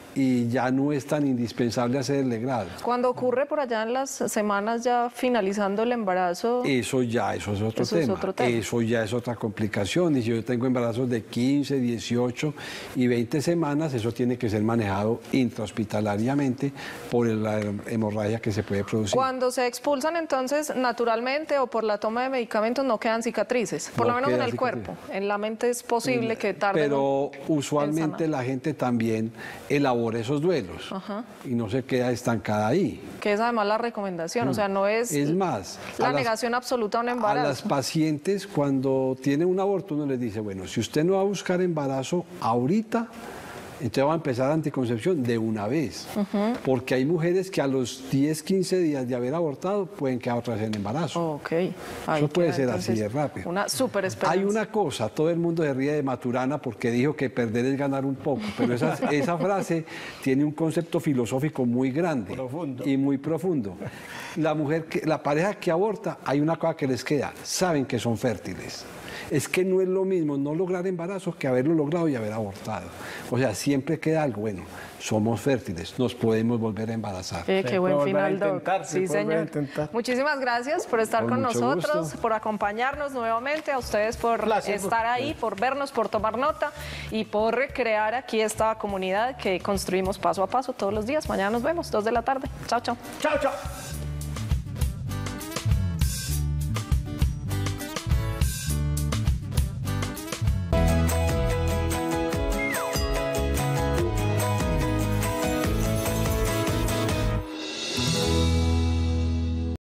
y ya no es tan indispensable hacer el legrado. Cuando ocurre por allá en las semanas ya finalizando el embarazo... Eso ya, eso es otro, eso tema. Es otro tema. Eso ya es otra complicación. Y si yo tengo embarazos de quince, dieciocho y veinte semanas, eso tiene que ser manejado intrahospitalariamente por la hemorragia que se puede producir. Cuando se expulsan entonces naturalmente o por la toma de medicamentos no quedan cicatrices, por no lo menos en el cicatriz. cuerpo. En la mente es posible que tarde. Pero usualmente la gente también elabora esos duelos. Ajá. Y no se queda estancada ahí. Que es además la recomendación, no. O sea, no es, es más, la las, negación absoluta a un embarazo. A las pacientes cuando tienen un aborto uno les dice, bueno, si usted no va a buscar embarazo ahorita, entonces va a empezar anticoncepción de una vez. Uh-huh. Porque hay mujeres que a los diez, quince días de haber abortado pueden quedar otra vez en embarazo. Ok. Ahí Eso puede queda, ser entonces, así de rápido. Una súper esperanza. Hay una cosa, todo el mundo se ríe de Maturana porque dijo que perder es ganar un poco, pero esa, esa frase tiene un concepto filosófico muy grande profundo. Y muy profundo. La mujer, que, la pareja que aborta, hay una cosa que les queda, saben que son fértiles. Es que no es lo mismo no lograr embarazo que haberlo logrado y haber abortado. O sea, siempre queda algo, bueno, somos fértiles, nos podemos volver a embarazar. Eh, qué buen volver a final, Doc. intentar, se Sí, puede volver a señor. intentar. Muchísimas gracias por estar Con con mucho nosotros, gusto. por acompañarnos nuevamente, a ustedes por Placer. estar ahí, por vernos, por tomar nota y por recrear aquí esta comunidad que construimos paso a paso todos los días. Mañana nos vemos, dos de la tarde. Chao, chao. Chao, chao.